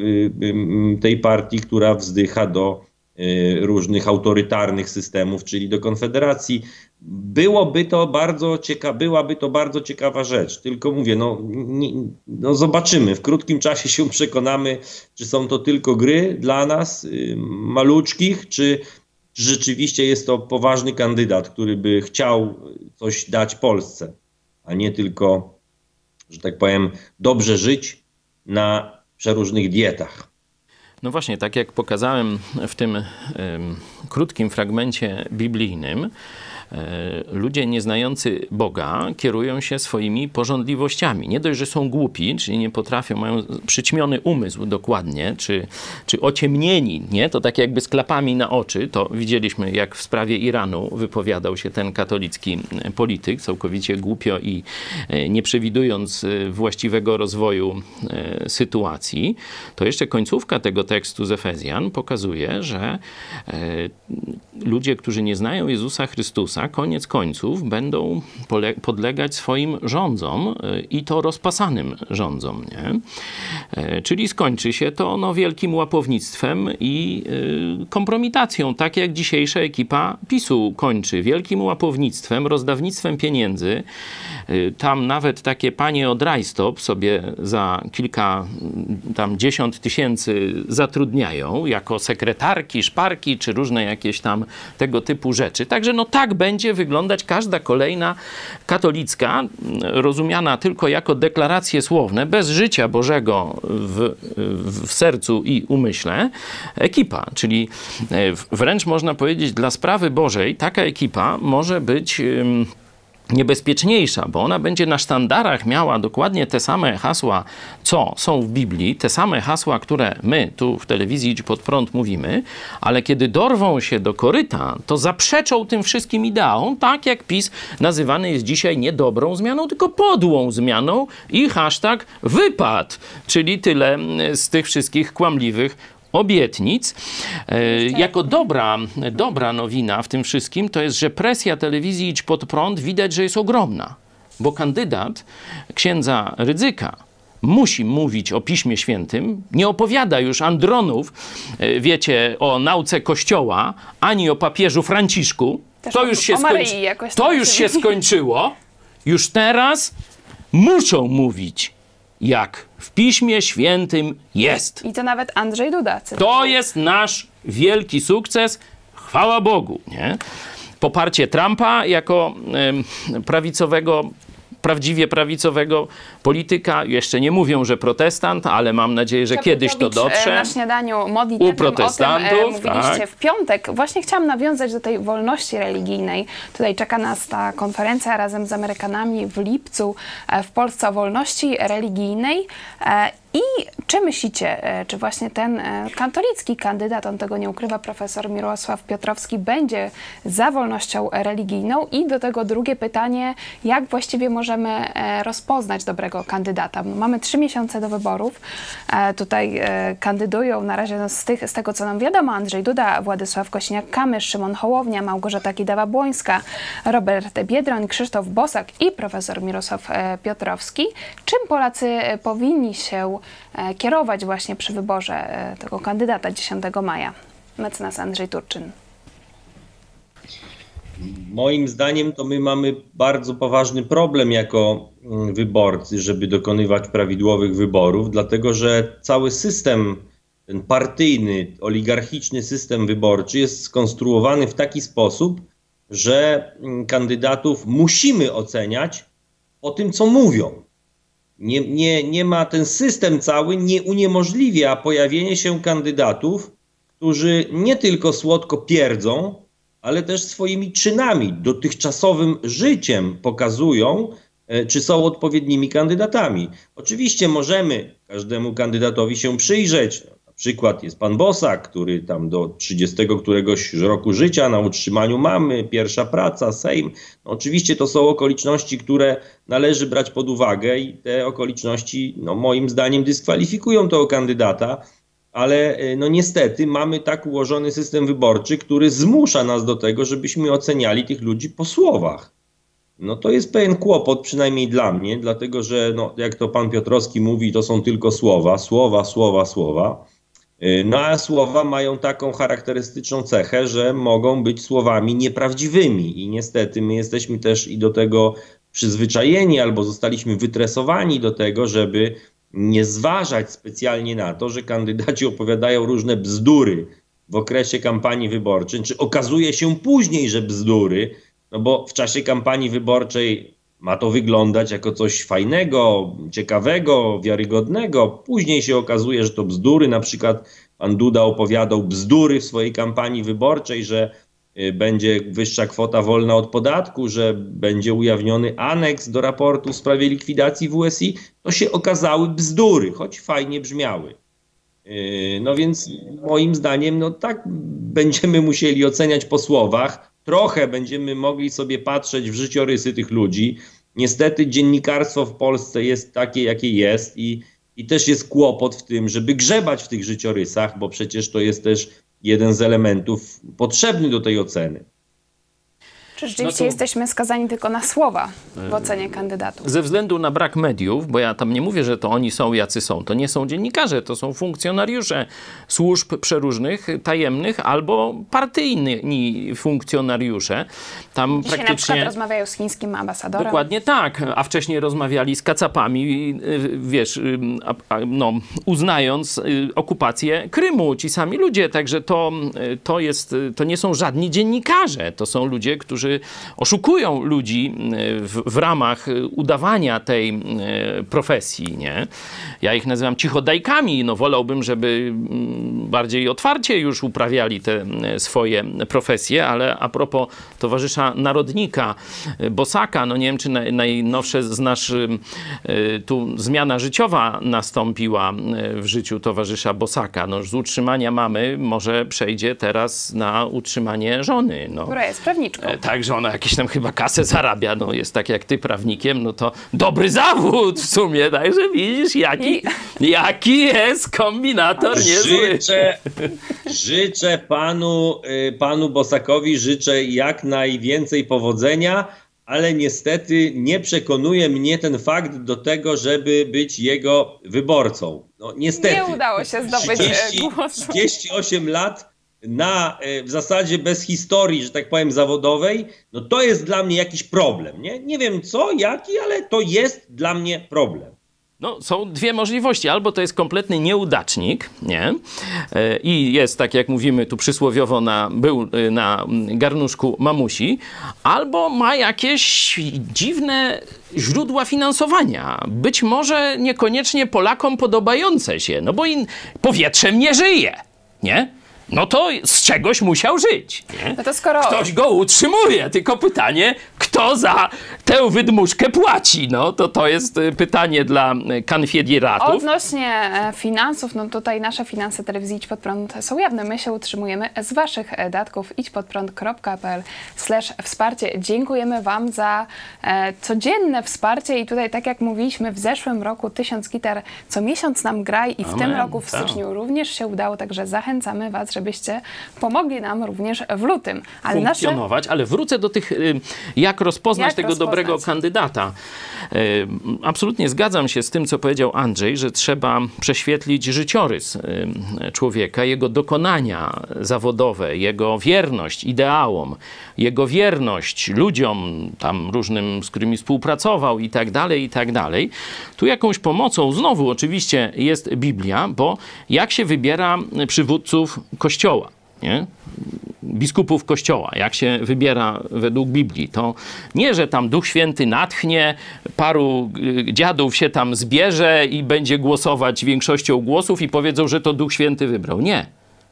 tej partii, która wzdycha do różnych autorytarnych systemów, czyli do Konfederacji. Byłoby to bardzo cieka- byłaby to bardzo ciekawa rzecz, tylko mówię, no, nie, no zobaczymy, w krótkim czasie się przekonamy, czy są to tylko gry dla nas, maluczkich, czy rzeczywiście jest to poważny kandydat, który by chciał coś dać Polsce, a nie tylko, że tak powiem, dobrze żyć na przeróżnych dietach. No właśnie, tak jak pokazałem w tym um, krótkim fragmencie biblijnym, ludzie nieznający Boga kierują się swoimi pożądliwościami. Nie dość, że są głupi, czyli nie potrafią, mają przyćmiony umysł dokładnie, czy, czy ociemnieni, nie? To tak jakby z klapami na oczy. To widzieliśmy, jak w sprawie Iranu wypowiadał się ten katolicki polityk, całkowicie głupio i nie przewidując właściwego rozwoju sytuacji. To jeszcze końcówka tego tekstu z Efezjan pokazuje, że ludzie, którzy nie znają Jezusa Chrystusa, koniec końców będą podlegać swoim rządzom i to rozpasanym rządzom, nie? Czyli skończy się to no, wielkim łapownictwem i kompromitacją, tak jak dzisiejsza ekipa PiSu kończy. Wielkim łapownictwem, rozdawnictwem pieniędzy. Tam nawet takie panie od rajstop sobie za kilka, tam dziesiąt tysięcy zatrudniają jako sekretarki, szparki, czy różne jakieś tam tego typu rzeczy. Także no tak będzie wyglądać każda kolejna katolicka, rozumiana tylko jako deklaracje słowne, bez życia Bożego w, w sercu i umyśle, ekipa. Czyli wręcz można powiedzieć, dla sprawy Bożej taka ekipa może być niebezpieczniejsza, bo ona będzie na sztandarach miała dokładnie te same hasła, co są w Biblii, te same hasła, które my tu w telewizji Idź Pod Prąd mówimy, ale kiedy dorwą się do koryta, to zaprzeczą tym wszystkim ideałom, tak jak PiS nazywany jest dzisiaj nie dobrą zmianą, tylko podłą zmianą i hashtag wypad, czyli tyle z tych wszystkich kłamliwych obietnic. E, jako dobra, dobra nowina w tym wszystkim to jest, że presja telewizji Idź Pod Prąd widać, że jest ogromna, bo kandydat księdza Rydzyka musi mówić o Piśmie Świętym, nie opowiada już andronów, e, wiecie, o nauce Kościoła, ani o papieżu Franciszku. Też to już się, skończy... to już się skończyło. Już teraz muszą mówić, jak w Piśmie Świętym jest. I to nawet Andrzej Duda. To jest nasz wielki sukces. Chwała Bogu, nie? Poparcie Trumpa jako y, prawicowego, prawdziwie prawicowego polityka. Jeszcze nie mówią, że protestant, ale mam nadzieję, że kiedyś to dotrze. Na śniadaniu modlitewnym u protestantów, o tym mówiliście tak. w piątek. Właśnie chciałam nawiązać do tej wolności religijnej. Tutaj czeka nas ta konferencja razem z Amerykanami w lipcu w Polsce o wolności religijnej. I czy myślicie, czy właśnie ten katolicki kandydat, on tego nie ukrywa, profesor Mirosław Piotrowski, będzie za wolnością religijną? I do tego drugie pytanie, jak właściwie możemy rozpoznać dobrego kandydata? Mamy trzy miesiące do wyborów. Tutaj kandydują na razie no, z, tych, z tego, co nam wiadomo, Andrzej Duda, Władysław Kosiniak-Kamysz, Szymon Hołownia, Małgorzata Kidawa-Błońska, Robert Biedroń, Krzysztof Bosak i profesor Mirosław Piotrowski. Czym Polacy powinni się kierować właśnie przy wyborze tego kandydata dziesiątego maja? Mecenas Andrzej Turczyn. Moim zdaniem to my mamy bardzo poważny problem jako wyborcy, żeby dokonywać prawidłowych wyborów, dlatego że cały system, ten partyjny, oligarchiczny system wyborczy jest skonstruowany w taki sposób, że kandydatów musimy oceniać po tym, co mówią. Nie, nie, nie ma, ten system cały nie uniemożliwia pojawienie się kandydatów, którzy nie tylko słodko pierdzą, ale też swoimi czynami, dotychczasowym życiem pokazują, czy są odpowiednimi kandydatami. Oczywiście możemy każdemu kandydatowi się przyjrzeć. Na przykład jest pan Bosak, który tam do trzydziestego któregoś roku życia na utrzymaniu mamy, pierwsza praca, Sejm. No oczywiście to są okoliczności, które należy brać pod uwagę i te okoliczności, no moim zdaniem, dyskwalifikują tego kandydata. Ale no niestety mamy tak ułożony system wyborczy, który zmusza nas do tego, żebyśmy oceniali tych ludzi po słowach. No to jest pewien kłopot, przynajmniej dla mnie, dlatego że no, jak to pan Piotrowski mówi, to są tylko słowa, słowa, słowa, słowa. No a słowa mają taką charakterystyczną cechę, że mogą być słowami nieprawdziwymi i niestety my jesteśmy też i do tego przyzwyczajeni albo zostaliśmy wytresowani do tego, żeby nie zważać specjalnie na to, że kandydaci opowiadają różne bzdury w okresie kampanii wyborczej, czy okazuje się później, że bzdury, no bo w czasie kampanii wyborczej ma to wyglądać jako coś fajnego, ciekawego, wiarygodnego. Później się okazuje, że to bzdury. Na przykład pan Duda opowiadał bzdury w swojej kampanii wyborczej, że będzie wyższa kwota wolna od podatku, że będzie ujawniony aneks do raportu w sprawie likwidacji W S I. To się okazały bzdury, choć fajnie brzmiały. No więc moim zdaniem no tak będziemy musieli oceniać po słowach. Trochę będziemy mogli sobie patrzeć w życiorysy tych ludzi. Niestety dziennikarstwo w Polsce jest takie, jakie jest i, i też jest kłopot w tym, żeby grzebać w tych życiorysach, bo przecież to jest też jeden z elementów potrzebny do tej oceny. Czy rzeczywiście no to... jesteśmy skazani tylko na słowa w ocenie kandydatów? Ze względu na brak mediów, bo ja tam nie mówię, że to oni są jacy są, to nie są dziennikarze, to są funkcjonariusze służb przeróżnych, tajemnych albo partyjni funkcjonariusze. Tam Dzisiaj praktycznie... na przykład rozmawiają z chińskim ambasadorem. Dokładnie tak, a wcześniej rozmawiali z kacapami, wiesz, no, uznając okupację Krymu, ci sami ludzie, także to, to, jest, to nie są żadni dziennikarze, to są ludzie, którzy oszukują ludzi w, w ramach udawania tej profesji, nie? Ja ich nazywam cichodajkami, no wolałbym, żeby bardziej otwarcie już uprawiali te swoje profesje, ale a propos towarzysza narodnika Bosaka, no nie wiem, czy naj, najnowsze znasz, tu zmiana życiowa nastąpiła w życiu towarzysza Bosaka, no z utrzymania mamy może przejdzie teraz na utrzymanie żony, no. Która jest prawniczką. Tak, że ona jakieś tam chyba kasę zarabia, no jest tak jak ty prawnikiem, no to dobry zawód w sumie, także widzisz, jaki, I... jaki jest kombinator niezły. Życzę, życzę panu, panu Bosakowi, życzę jak najwięcej powodzenia, ale niestety nie przekonuje mnie ten fakt do tego, żeby być jego wyborcą. No niestety. Nie udało się zdobyć głosu. trzydzieści osiem lat na w zasadzie bez historii, że tak powiem, zawodowej, no to jest dla mnie jakiś problem, nie? Nie wiem co, jaki, ale to jest dla mnie problem. No, są dwie możliwości. Albo to jest kompletny nieudacznik, nie? I jest, tak jak mówimy tu przysłowiowo, na, był na garnuszku mamusi, albo ma jakieś dziwne źródła finansowania. Być może niekoniecznie Polakom podobające się, no bo in powietrzem nie żyje, nie? no to z czegoś musiał żyć. Nie? No to skoro... Ktoś go utrzymuje, tylko pytanie, kto za tę wydmuszkę płaci? No to to jest pytanie dla konfederatów. Odnośnie finansów, no tutaj nasze finanse telewizji Idź Pod Prąd są jawne. My się utrzymujemy z waszych datków. idźpodprąd kropka p l slash wsparcie. Dziękujemy wam za e, codzienne wsparcie i tutaj, tak jak mówiliśmy, w zeszłym roku tysiąc gitar co miesiąc nam graj i w Amen, tym roku w tak. styczniu również się udało, także zachęcamy was, żebyście pomogli nam również w lutym. Ale funkcjonować, nasze... ale wrócę do tych, y, jak rozpoznać Jak tego rozpoznać? dobrego kandydata. Y, absolutnie zgadzam się z tym, co powiedział Andrzej, że trzeba prześwietlić życiorys y, człowieka, jego dokonania zawodowe, jego wierność ideałom, jego wierność ludziom tam różnym, z którymi współpracował i tak dalej, i tak dalej. Tu jakąś pomocą znowu oczywiście jest Biblia, bo jak się wybiera przywódców Kościoła, nie? Biskupów Kościoła, jak się wybiera według Biblii, to nie, że tam Duch Święty natchnie, paru dziadów się tam zbierze i będzie głosować większością głosów i powiedzą, że to Duch Święty wybrał. Nie.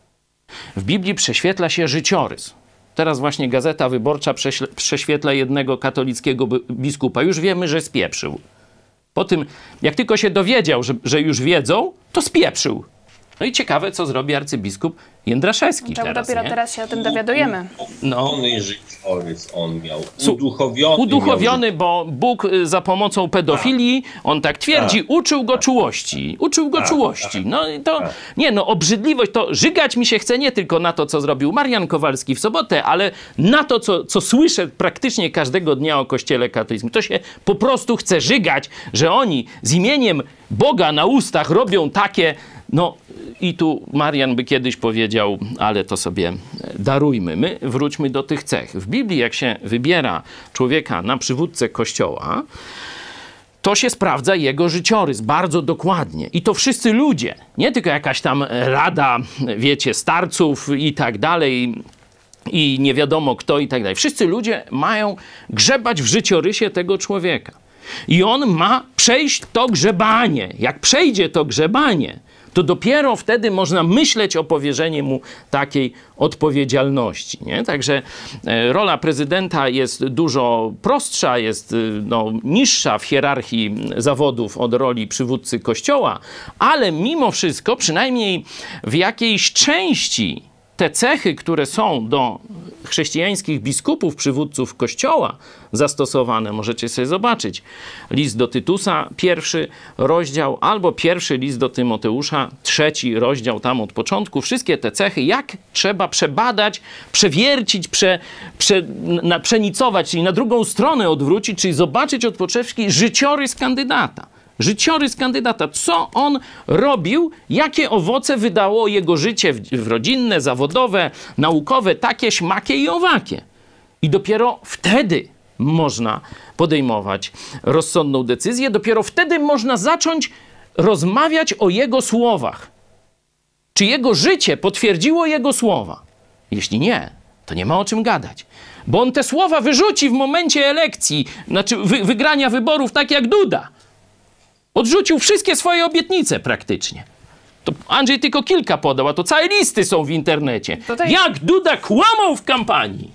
W Biblii prześwietla się życiorys. Teraz właśnie Gazeta Wyborcza prześwietla jednego katolickiego biskupa. Już wiemy, że spieprzył. Po tym, jak tylko się dowiedział, że, że już wiedzą, to spieprzył. No i ciekawe, co zrobi arcybiskup Jędraszewski Czemu teraz, dopiero nie? teraz się o tym dowiadujemy? No. Życiorys on miał. Su- Uduchowiony. Uduchowiony, miał... bo Bóg y, za pomocą pedofilii, on tak twierdzi, uczył go czułości. Uczył go czułości. No i to, nie no, obrzydliwość, to żygać mi się chce nie tylko na to, co zrobił Marian Kowalski w sobotę, ale na to, co, co słyszę praktycznie każdego dnia o Kościele katolickim. To się po prostu chce żygać, że oni z imieniem Boga na ustach robią takie, no i tu Marian by kiedyś powiedział, ale to sobie darujmy. My wróćmy do tych cech. W Biblii, jak się wybiera człowieka na przywódcę Kościoła, to się sprawdza jego życiorys bardzo dokładnie. I to wszyscy ludzie, nie tylko jakaś tam rada, wiecie, starców i tak dalej, i nie wiadomo kto i tak dalej. Wszyscy ludzie mają grzebać w życiorysie tego człowieka. I on ma przejść to grzebanie. Jak przejdzie to grzebanie, to dopiero wtedy można myśleć o powierzeniu mu takiej odpowiedzialności. Nie? Także e, rola prezydenta jest dużo prostsza, jest e, no, niższa w hierarchii zawodów od roli przywódcy Kościoła, ale mimo wszystko, przynajmniej w jakiejś części te cechy, które są do chrześcijańskich biskupów, przywódców Kościoła zastosowane, możecie sobie zobaczyć. List do Tytusa, pierwszy rozdział, albo pierwszy list do Tymoteusza, trzeci rozdział tam od początku. Wszystkie te cechy, jak trzeba przebadać, przewiercić, prze, prze, na, przenicować, czyli na drugą stronę odwrócić, czyli zobaczyć od początku życiorys kandydata. Życiorys kandydata, co on robił, jakie owoce wydało jego życie w, w rodzinne, zawodowe, naukowe, takie, śmakie i owakie. I dopiero wtedy można podejmować rozsądną decyzję, dopiero wtedy można zacząć rozmawiać o jego słowach. Czy jego życie potwierdziło jego słowa? Jeśli nie, to nie ma o czym gadać. Bo on te słowa wyrzuci w momencie elekcji, znaczy wy, wygrania wyborów, tak jak Duda. Odrzucił wszystkie swoje obietnice praktycznie. To Andrzej tylko kilka podał, a to całe listy są w internecie. Tutaj... Jak Duda kłamał w kampanii.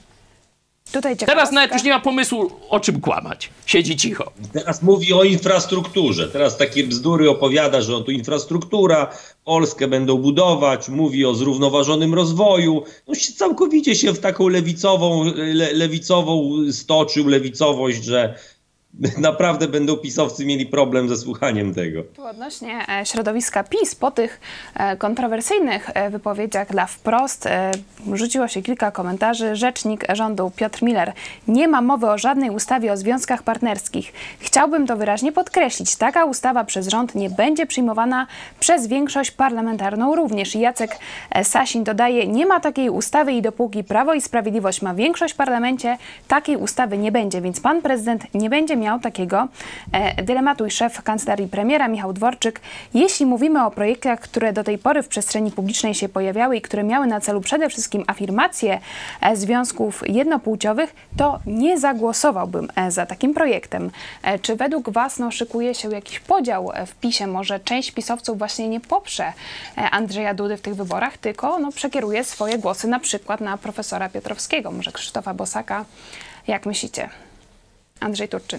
Tutaj Teraz nawet już nie ma pomysłu, o czym kłamać. Siedzi cicho. Teraz mówi o infrastrukturze. Teraz takie bzdury opowiada, że on tu infrastruktura, Polskę będą budować, mówi o zrównoważonym rozwoju. No się całkowicie się w taką lewicową, le, lewicową stoczył, lewicowość, że naprawdę będą pisowcy mieli problem ze słuchaniem tego. Tu odnośnie e, środowiska PiS, po tych e, kontrowersyjnych e, wypowiedziach dla Wprost e, rzuciło się kilka komentarzy. Rzecznik rządu Piotr Miller: nie ma mowy o żadnej ustawie o związkach partnerskich. Chciałbym to wyraźnie podkreślić. Taka ustawa przez rząd nie będzie przyjmowana przez większość parlamentarną również. Jacek e, Sasin dodaje: nie ma takiej ustawy i dopóki Prawo i Sprawiedliwość ma większość w parlamencie, takiej ustawy nie będzie, więc pan prezydent nie będzie miał miał takiego e, dylematu i szef kancelarii premiera Michał Dworczyk. Jeśli mówimy o projektach, które do tej pory w przestrzeni publicznej się pojawiały i które miały na celu przede wszystkim afirmację e, związków jednopłciowych, to nie zagłosowałbym e, za takim projektem. E, czy według Was no, szykuje się jakiś podział w PiSie? Może część pisowców właśnie nie poprze e, Andrzeja Dudy w tych wyborach, tylko no, przekieruje swoje głosy na przykład na profesora Piotrowskiego, może Krzysztofa Bosaka. Jak myślicie? Andrzej Turczyn.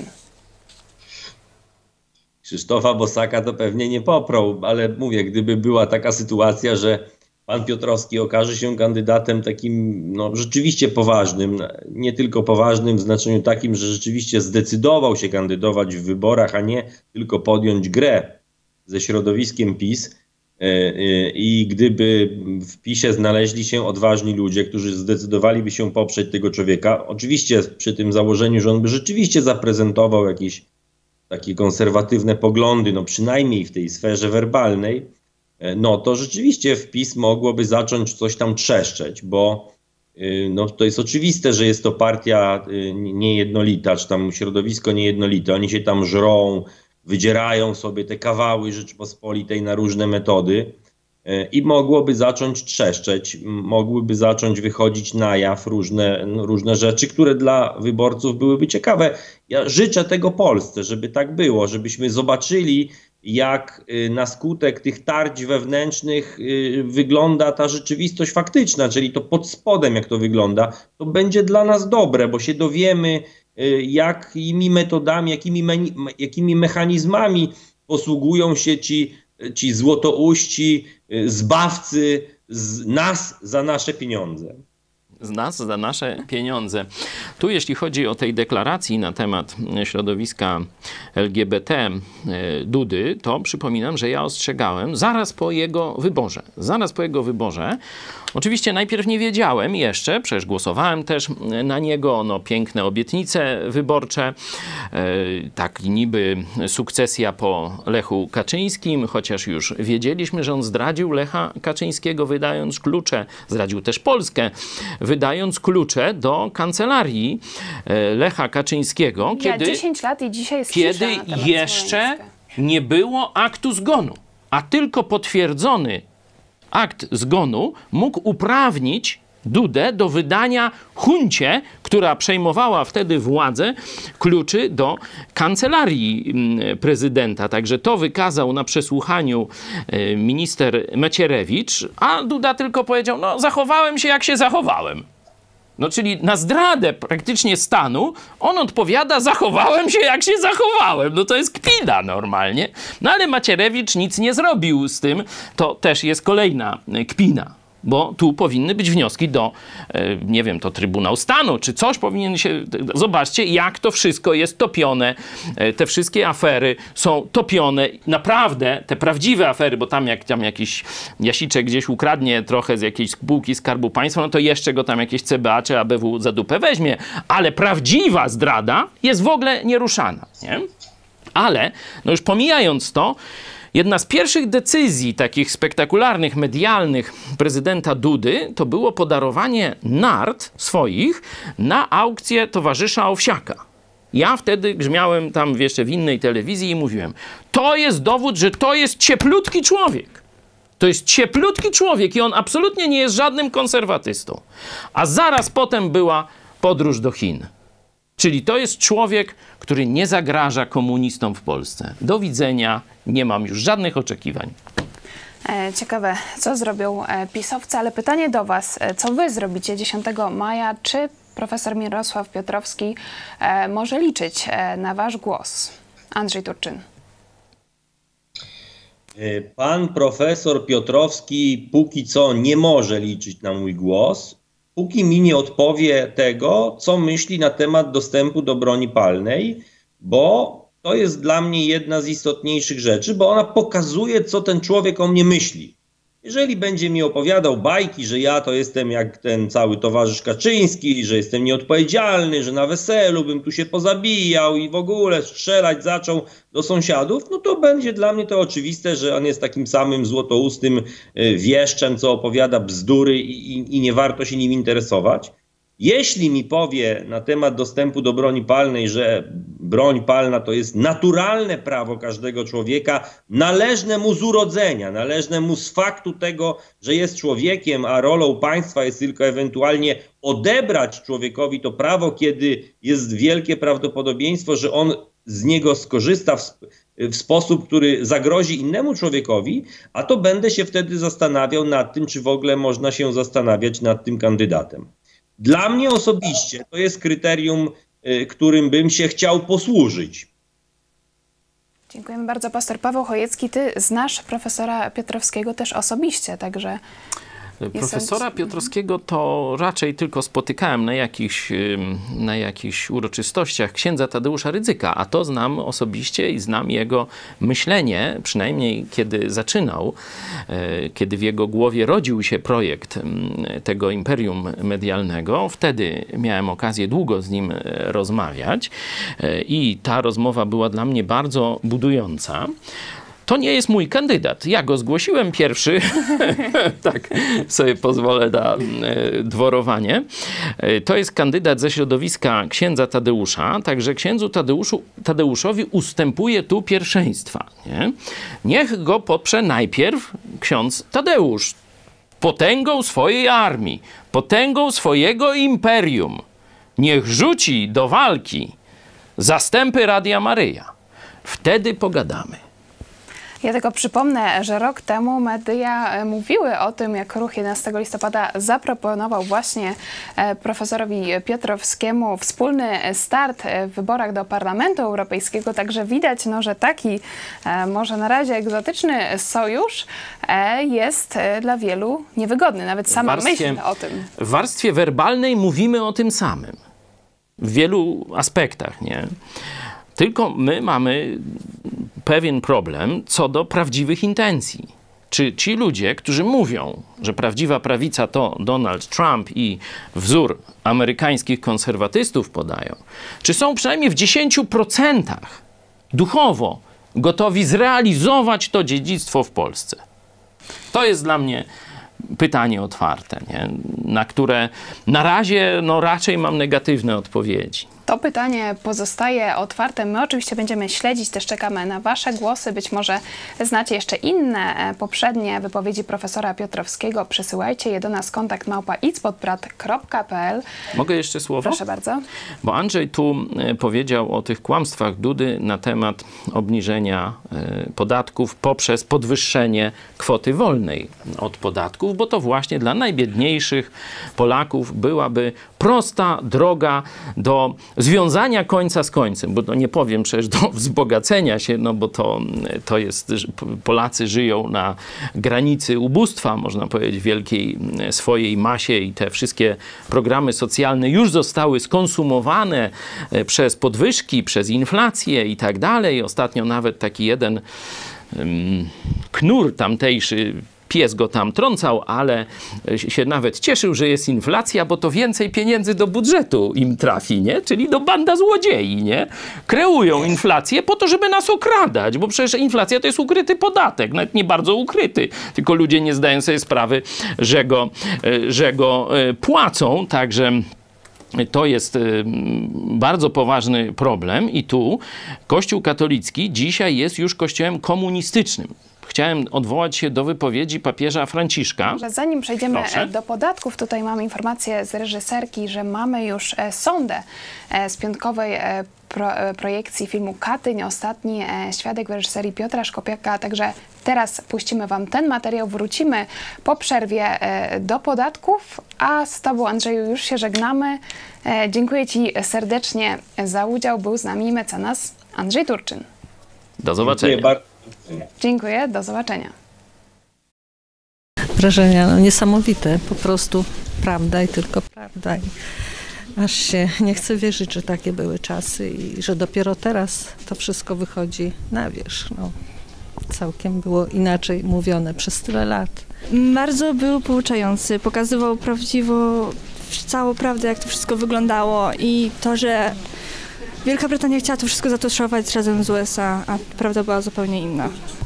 Krzysztofa Bosaka to pewnie nie poprą, ale mówię, gdyby była taka sytuacja, że pan Piotrowski okaże się kandydatem takim no, rzeczywiście poważnym, nie tylko poważnym w znaczeniu takim, że rzeczywiście zdecydował się kandydować w wyborach, a nie tylko podjąć grę ze środowiskiem PiS, i gdyby w PiSie znaleźli się odważni ludzie, którzy zdecydowaliby się poprzeć tego człowieka, oczywiście przy tym założeniu, że on by rzeczywiście zaprezentował jakieś takie konserwatywne poglądy, no przynajmniej w tej sferze werbalnej, no to rzeczywiście w PiS mogłoby zacząć coś tam trzeszczeć, bo no, to jest oczywiste, że jest to partia niejednolita, czy tam środowisko niejednolite. Oni się tam żrą, wydzierają sobie te kawały Rzeczypospolitej na różne metody i mogłoby zacząć trzeszczeć, mogłyby zacząć wychodzić na jaw różne, różne rzeczy, które dla wyborców byłyby ciekawe. Ja życzę tego Polsce, żeby tak było, żebyśmy zobaczyli, jak na skutek tych tarć wewnętrznych wygląda ta rzeczywistość faktyczna, czyli to pod spodem jak to wygląda, to będzie dla nas dobre, bo się dowiemy, jakimi metodami, jakimi, me, jakimi mechanizmami posługują się ci, ci złotouści, zbawcy z nas za nasze pieniądze. Z nas za nasze pieniądze. Tu jeśli chodzi o tej deklaracji na temat środowiska L G B T Dudy, to przypominam, że ja ostrzegałem zaraz po jego wyborze. Zaraz po jego wyborze. Oczywiście najpierw nie wiedziałem jeszcze, przecież głosowałem też na niego, no piękne obietnice wyborcze, tak niby sukcesja po Lechu Kaczyńskim, chociaż już wiedzieliśmy, że on zdradził Lecha Kaczyńskiego, wydając klucze, zdradził też Polskę, wydając klucze do kancelarii Lecha Kaczyńskiego, Ja kiedy, dziesięć lat i dzisiaj jest kiedy cisza na temat jeszcze Smoleńska. nie było aktu zgonu, a tylko potwierdzony akt zgonu mógł uprawnić Dudę do wydania huncie, która przejmowała wtedy władzę, kluczy do kancelarii prezydenta. Także to wykazał na przesłuchaniu minister Macierewicz, a Duda tylko powiedział, no zachowałem się jak się zachowałem. No czyli na zdradę praktycznie stanu on odpowiada, zachowałem się jak się zachowałem. No to jest kpina normalnie. No ale Macierewicz nic nie zrobił z tym. To też jest kolejna kpina. Bo tu powinny być wnioski do, nie wiem, to Trybunał Stanu, czy coś powinien się... Zobaczcie, jak to wszystko jest topione. Te wszystkie afery są topione. Naprawdę, te prawdziwe afery, bo tam jak tam jakiś Jasiczek gdzieś ukradnie trochę z jakiejś spółki Skarbu Państwa, no to jeszcze go tam jakieś C B A czy A B W za dupę weźmie. Ale prawdziwa zdrada jest w ogóle nieruszana, nie? Ale, no już pomijając to, jedna z pierwszych decyzji takich spektakularnych, medialnych prezydenta Dudy to było podarowanie nart swoich na aukcję towarzysza Owsiaka. Ja wtedy grzmiałem tam jeszcze w innej telewizji i mówiłem, to jest dowód, że to jest cieplutki człowiek. To jest cieplutki człowiek i on absolutnie nie jest żadnym konserwatystą. A zaraz potem była podróż do Chin. Czyli to jest człowiek, który nie zagraża komunistom w Polsce. Do widzenia, nie mam już żadnych oczekiwań. Ciekawe, co zrobią pisowcy, ale pytanie do Was. Co Wy zrobicie dziesiątego maja? Czy profesor Mirosław Piotrowski może liczyć na Wasz głos? Andrzej Turczyn. Pan profesor Piotrowski póki co nie może liczyć na mój głos, póki mi nie odpowie tego, co myśli na temat dostępu do broni palnej, bo to jest dla mnie jedna z istotniejszych rzeczy, bo ona pokazuje, co ten człowiek o mnie myśli. Jeżeli będzie mi opowiadał bajki, że ja to jestem jak ten cały towarzysz Kaczyński, że jestem nieodpowiedzialny, że na weselu bym tu się pozabijał i w ogóle strzelać zaczął do sąsiadów, no to będzie dla mnie to oczywiste, że on jest takim samym złotoustym wieszczem, co opowiada bzdury i, i, i nie warto się nim interesować. Jeśli mi powie na temat dostępu do broni palnej, że broń palna to jest naturalne prawo każdego człowieka, należne mu z urodzenia, należne mu z faktu tego, że jest człowiekiem, a rolą państwa jest tylko ewentualnie odebrać człowiekowi to prawo, kiedy jest wielkie prawdopodobieństwo, że on z niego skorzysta w, w sposób, który zagrozi innemu człowiekowi, a to będę się wtedy zastanawiał nad tym, czy w ogóle można się zastanawiać nad tym kandydatem. Dla mnie osobiście to jest kryterium, y, którym bym się chciał posłużyć. Dziękujemy bardzo. Pastor Paweł Chojecki, ty znasz profesora Piotrowskiego też osobiście, także... Profesora Piotrowskiego to raczej tylko spotykałem na jakichś, na jakichś uroczystościach księdza Tadeusza Rydzyka, a to znam osobiście i znam jego myślenie, przynajmniej kiedy zaczynał, kiedy w jego głowie rodził się projekt tego imperium medialnego. Wtedy miałem okazję długo z nim rozmawiać i ta rozmowa była dla mnie bardzo budująca. To nie jest mój kandydat. Ja go zgłosiłem pierwszy. Tak sobie pozwolę na e, dworowanie. E, to jest kandydat ze środowiska księdza Tadeusza, także księdzu Tadeuszu, Tadeuszowi ustępuje tu pierwszeństwa. Nie? Niech go poprze najpierw ksiądz Tadeusz. Potęgą swojej armii, potęgą swojego imperium. Niech rzuci do walki zastępy Radia Maryja. Wtedy pogadamy. Ja tylko przypomnę, że rok temu media mówiły o tym, jak Ruch jedenastego listopada zaproponował właśnie profesorowi Piotrowskiemu wspólny start w wyborach do Parlamentu Europejskiego. Także widać, no, że taki może na razie egzotyczny sojusz jest dla wielu niewygodny. Nawet sama warstwie, myśl o tym. W warstwie werbalnej mówimy o tym samym. W wielu aspektach, nie? Tylko my mamy pewien problem co do prawdziwych intencji. Czy ci ludzie, którzy mówią, że prawdziwa prawica to Donald Trump i wzór amerykańskich konserwatystów podają, czy są przynajmniej w dziesięciu procentach duchowo gotowi zrealizować to dziedzictwo w Polsce? To jest dla mnie pytanie otwarte, nie? Na które na razie no, raczej mam negatywne odpowiedzi. To pytanie pozostaje otwarte. My oczywiście będziemy śledzić, też czekamy na wasze głosy. Być może znacie jeszcze inne poprzednie wypowiedzi profesora Piotrowskiego. Przesyłajcie je do nas, kontakt małpa icpodprat kropka p l. Mogę jeszcze słowo? Proszę bardzo. Bo Andrzej tu powiedział o tych kłamstwach Dudy na temat obniżenia podatków poprzez podwyższenie kwoty wolnej od podatków, bo to właśnie dla najbiedniejszych Polaków byłaby prosta droga do związania końca z końcem, bo no nie powiem przecież do wzbogacenia się, no bo to, to jest, Polacy żyją na granicy ubóstwa, można powiedzieć, w wielkiej swojej masie i te wszystkie programy socjalne już zostały skonsumowane przez podwyżki, przez inflację i tak dalej. Ostatnio nawet taki jeden um, knur tamtejszy, pies go tam trącał, ale się nawet cieszył, że jest inflacja, bo to więcej pieniędzy do budżetu im trafi, nie? Czyli do banda złodziei, nie? Kreują inflację po to, żeby nas okradać, bo przecież inflacja to jest ukryty podatek, nawet nie bardzo ukryty, tylko ludzie nie zdają sobie sprawy, że go, że go płacą, także to jest bardzo poważny problem i tu Kościół katolicki dzisiaj jest już kościołem komunistycznym. Chciałem odwołać się do wypowiedzi papieża Franciszka. Może zanim przejdziemy Proszę. do podatków, tutaj mamy informację z reżyserki, że mamy już sondę z piątkowej pro, projekcji filmu Katyń. Ostatni świadek w reżyserii Piotra Szkopiaka. Także teraz puścimy wam ten materiał. Wrócimy po przerwie do podatków, a z tobą, Andrzeju, już się żegnamy. Dziękuję ci serdecznie za udział. Był z nami mecenas Andrzej Turczyn. Do zobaczenia. Dziękuję bardzo. Dziękuję, do zobaczenia. Wrażenia no, niesamowite, po prostu prawda i tylko prawda. I aż się nie chce wierzyć, że takie były czasy i że dopiero teraz to wszystko wychodzi na wierzch. No, całkiem było inaczej mówione przez tyle lat. Bardzo był pouczający, pokazywał prawdziwą, całą prawdę, jak to wszystko wyglądało i to, że Wielka Brytania chciała to wszystko zatuszować razem z U S A, a prawda była zupełnie inna.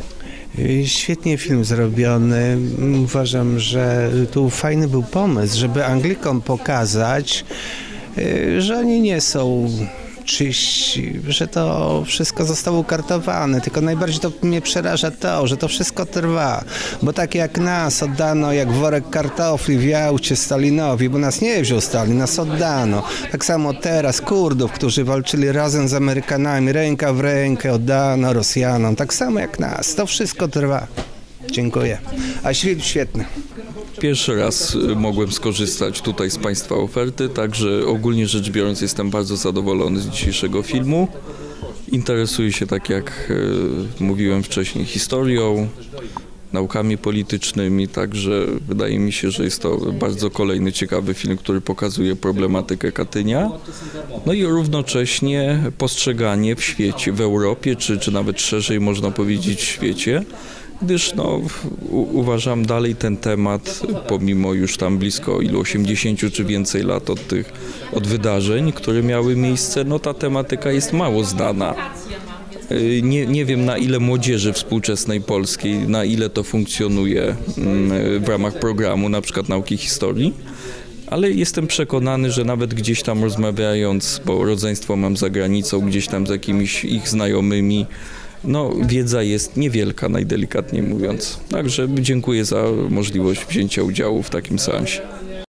Świetnie film zrobiony. Uważam, że tu fajny był pomysł, żeby Anglikom pokazać, że oni nie są czyści, że to wszystko zostało ukartowane, tylko najbardziej to mnie przeraża to, że to wszystko trwa, bo tak jak nas oddano, jak worek kartofli w Jałcie Stalinowi, bo nas nie wziął Stalin, nas oddano. Tak samo teraz Kurdów, którzy walczyli razem z Amerykanami, ręka w rękę oddano Rosjanom, tak samo jak nas, to wszystko trwa. Dziękuję. A film świetny. Pierwszy raz mogłem skorzystać tutaj z Państwa oferty, także ogólnie rzecz biorąc jestem bardzo zadowolony z dzisiejszego filmu. Interesuję się, tak jak e, mówiłem wcześniej, historią, naukami politycznymi, także wydaje mi się, że jest to bardzo kolejny ciekawy film, który pokazuje problematykę Katynia. No i równocześnie postrzeganie w świecie, w Europie, czy, czy nawet szerzej można powiedzieć w świecie, gdyż no, u, uważam dalej ten temat, pomimo już tam blisko ilu osiemdziesięciu czy więcej lat od tych od wydarzeń, które miały miejsce, no ta tematyka jest mało znana. Nie, nie wiem, na ile młodzieży współczesnej polskiej, na ile to funkcjonuje w ramach programu, na przykład nauki historii, ale jestem przekonany, że nawet gdzieś tam rozmawiając, bo rodzeństwo mam za granicą, gdzieś tam z jakimiś ich znajomymi, no wiedza jest niewielka, najdelikatniej mówiąc. Także dziękuję za możliwość wzięcia udziału w takim seansie.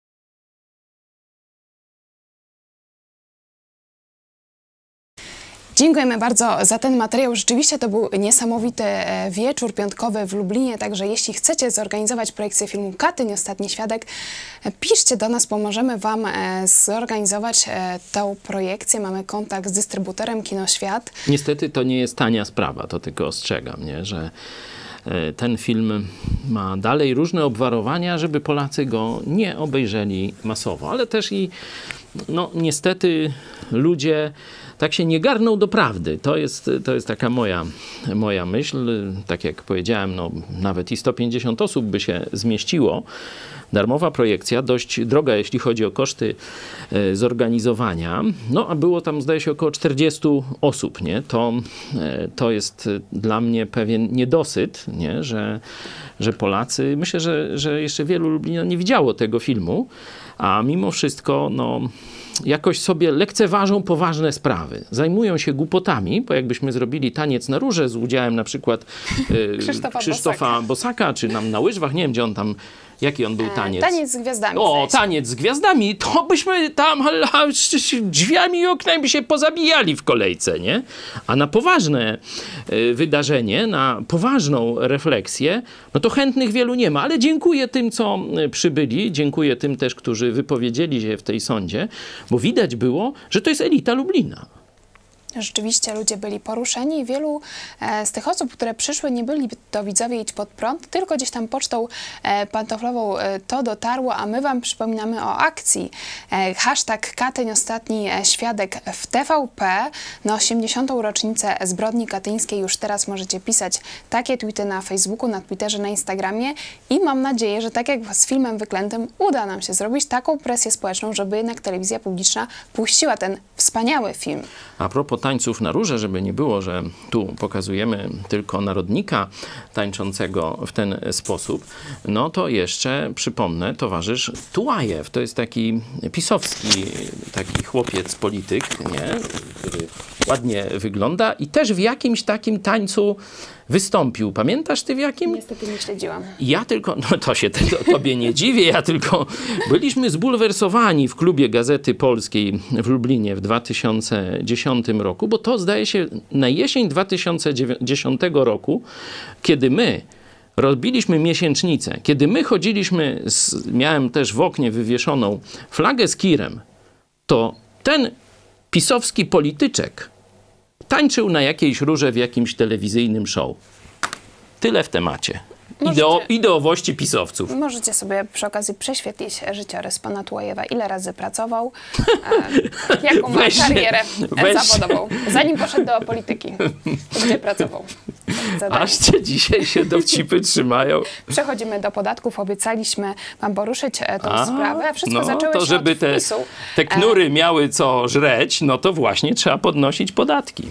Dziękujemy bardzo za ten materiał. Rzeczywiście to był niesamowity wieczór piątkowy w Lublinie, także jeśli chcecie zorganizować projekcję filmu Katyń, Ostatni Świadek, piszcie do nas, pomożemy Wam zorganizować tę projekcję. Mamy kontakt z dystrybutorem Kinoświat. Niestety to nie jest tania sprawa, to tylko ostrzegam, nie? Że ten film ma dalej różne obwarowania, żeby Polacy go nie obejrzeli masowo, ale też i no niestety ludzie tak się nie garną do prawdy. To jest, to jest taka moja, moja myśl. Tak jak powiedziałem, no, nawet i sto pięćdziesiąt osób by się zmieściło. Darmowa projekcja, dość droga, jeśli chodzi o koszty e, zorganizowania. No, a było tam, zdaje się, około czterdziestu osób, nie? To, e, to jest dla mnie pewien niedosyt, nie? Że, że Polacy, myślę, że, że jeszcze wielu Lublinian nie widziało tego filmu, a mimo wszystko, no, jakoś sobie lekceważą poważne sprawy. Zajmują się głupotami, bo jakbyśmy zrobili taniec na róże z udziałem na przykład e, Krzysztofa, Krzysztofa Bosaka. Bosaka, czy nam na łyżwach, nie wiem, gdzie on tam, jaki on był taniec. Taniec z gwiazdami. O, taniec z gwiazdami, to byśmy tam drzwiami i oknami by się pozabijali w kolejce, nie? A na poważne y, wydarzenie, na poważną refleksję, no to chętnych wielu nie ma. Ale dziękuję tym, co przybyli, dziękuję tym też, którzy wypowiedzieli się w tej sądzie, bo widać było, że to jest elita Lublina. Rzeczywiście ludzie byli poruszeni i wielu e, z tych osób, które przyszły, nie byli to widzowie Idź Pod Prąd, tylko gdzieś tam pocztą e, pantoflową e, to dotarło, a my Wam przypominamy o akcji. E, hashtag Katyń Ostatni Świadek w T V P na osiemdziesiątą rocznicę zbrodni katyńskiej. Już teraz możecie pisać takie tweety na Facebooku, na Twitterze, na Instagramie i mam nadzieję, że tak jak z filmem Wyklętym uda nam się zrobić taką presję społeczną, żeby jednak telewizja publiczna puściła ten wspaniały film. A propos tańców na róże, żeby nie było, że tu pokazujemy tylko narodnika tańczącego w ten sposób, no to jeszcze przypomnę, towarzysz Tułajew. To jest taki pisowski taki chłopiec, polityk, nie? Który ładnie wygląda i też w jakimś takim tańcu wystąpił. Pamiętasz ty w jakim? Niestety nie śledziłam. Ja tylko, no to się te, to, tobie nie dziwię, ja tylko byliśmy zbulwersowani w klubie Gazety Polskiej w Lublinie w dwa tysiące dziesiątym roku, bo to zdaje się na jesień dwa tysiące dziesiątego roku, kiedy my robiliśmy miesięcznicę, kiedy my chodziliśmy, z, miałem też w oknie wywieszoną flagę z kirem, to ten pisowski polityczek tańczył na jakiejś rurze w jakimś telewizyjnym show. Tyle w temacie. Ideo, ideowości pisowców. Możecie sobie przy okazji prześwietlić życiorys pana Tułajewa. Ile razy pracował, e, jaką ma karierę weź. zawodową. Zanim poszedł do polityki, gdzie pracował. Aż cię dzisiaj się dowcipy trzymają. Przechodzimy do podatków. Obiecaliśmy wam poruszyć tę A, sprawę. A wszystko no, zaczęło to się żeby od te, wpisu. te knury miały co żreć, no to właśnie trzeba podnosić podatki.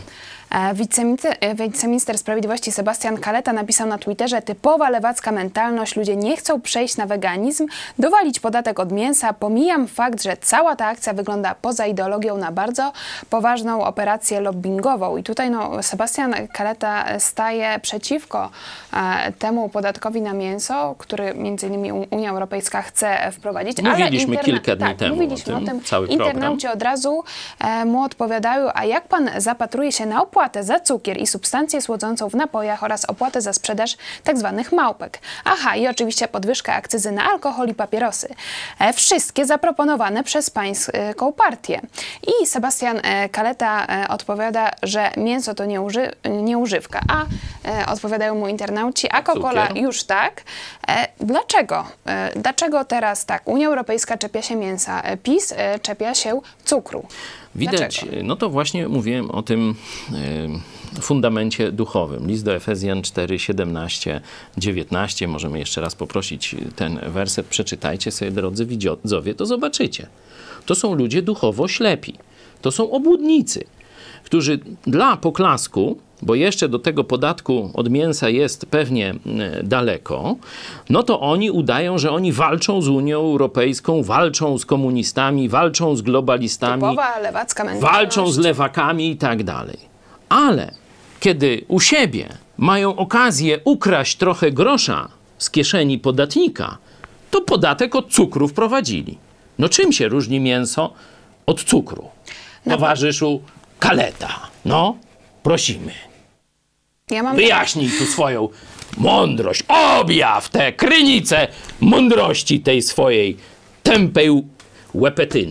Wiceminister, wiceminister sprawiedliwości Sebastian Kaleta napisał na Twitterze: typowa lewacka mentalność, ludzie nie chcą przejść na weganizm, dowalić podatek od mięsa. Pomijam fakt, że cała ta akcja wygląda poza ideologią na bardzo poważną operację lobbingową. I tutaj no, Sebastian Kaleta staje przeciwko e, temu podatkowi na mięso, który między innymi Unia Europejska chce wprowadzić. Mówiliśmy ale kilka dni tak, temu mówiliśmy o tym, o tym. cały Internauci program. od razu e, mu odpowiadają: a jak pan zapatruje się na opłatę za cukier i substancję słodzącą w napojach oraz opłatę za sprzedaż tzw. małpek? Aha, i oczywiście podwyżka akcyzy na alkohol i papierosy. E, wszystkie zaproponowane przez pańską partię. I Sebastian e, Kaleta e, odpowiada, że mięso to nie, uży, nie używka, a e, odpowiadają mu internauci: a Coca-Cola już tak. E, dlaczego? E, dlaczego teraz tak? Unia Europejska czepia się mięsa, e, PiS e, czepia się cukru. Widać, Dlaczego? no to właśnie mówiłem o tym y, fundamencie duchowym. List do Efezjan cztery, siedemnaście, dziewiętnaście. Możemy jeszcze raz poprosić ten werset. Przeczytajcie sobie, drodzy widzowie, to zobaczycie. To są ludzie duchowo ślepi. To są obłudnicy, którzy dla poklasku, bo jeszcze do tego podatku od mięsa jest pewnie daleko, no to oni udają, że oni walczą z Unią Europejską, walczą z komunistami, walczą z globalistami, Typowa lewacka mentalność. walczą z lewakami i tak dalej. Ale kiedy u siebie mają okazję ukraść trochę grosza z kieszeni podatnika, to podatek od cukru wprowadzili. No czym się różni mięso od cukru? Towarzyszu Kaleta, no prosimy. Ja mam Wyjaśnij tu swoją mądrość, objaw tę krynicę mądrości tej swojej tępej łepetyny.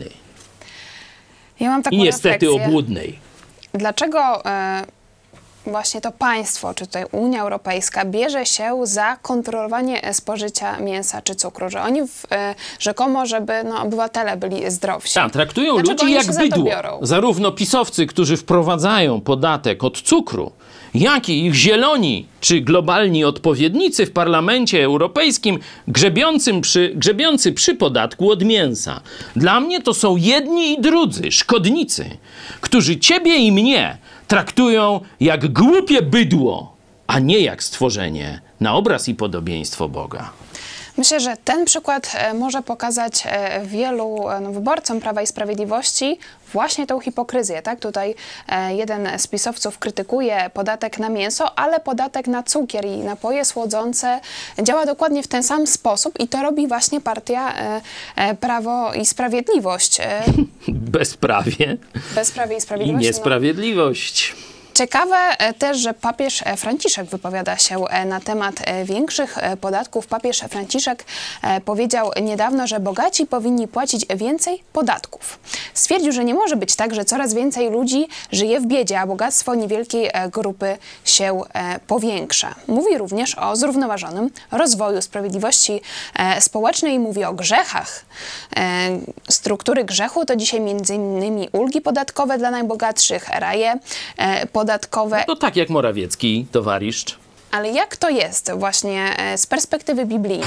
Ja mam taką I niestety refleksję. obłudnej. Dlaczego e, właśnie to państwo, czy tutaj Unia Europejska bierze się za kontrolowanie spożycia mięsa czy cukru? Że oni w, e, rzekomo, żeby no, obywatele byli zdrowsi. Tak, traktują Dlaczego ludzi oni jak się za to bydło. biorą? Zarówno pisowcy, którzy wprowadzają podatek od cukru, jak i ich zieloni czy globalni odpowiednicy w Parlamencie Europejskim grzebiącym przy, grzebiący przy podatku od mięsa. Dla mnie to są jedni i drudzy szkodnicy, którzy ciebie i mnie traktują jak głupie bydło, a nie jak stworzenie na obraz i podobieństwo Boga. Myślę, że ten przykład e, może pokazać e, wielu e, no, wyborcom Prawa i Sprawiedliwości właśnie tą hipokryzję. Tak? Tutaj e, jeden z pisowców krytykuje podatek na mięso, ale podatek na cukier i napoje słodzące działa dokładnie w ten sam sposób i to robi właśnie partia e, e, Prawo i Sprawiedliwość. E, Bezprawie Bezprawie i i Sprawiedliwość. no. niesprawiedliwość. Ciekawe też, że papież Franciszek wypowiada się na temat większych podatków. Papież Franciszek powiedział niedawno, że bogaci powinni płacić więcej podatków. Stwierdził, że nie może być tak, że coraz więcej ludzi żyje w biedzie, a bogactwo niewielkiej grupy się powiększa. Mówi również o zrównoważonym rozwoju sprawiedliwości społecznej i mówi o grzechach. Struktury grzechu to dzisiaj między innymi ulgi podatkowe dla najbogatszych, raje podatkowe. To tak jak Morawiecki, towarzysz. Ale jak to jest właśnie e, z perspektywy biblijnej?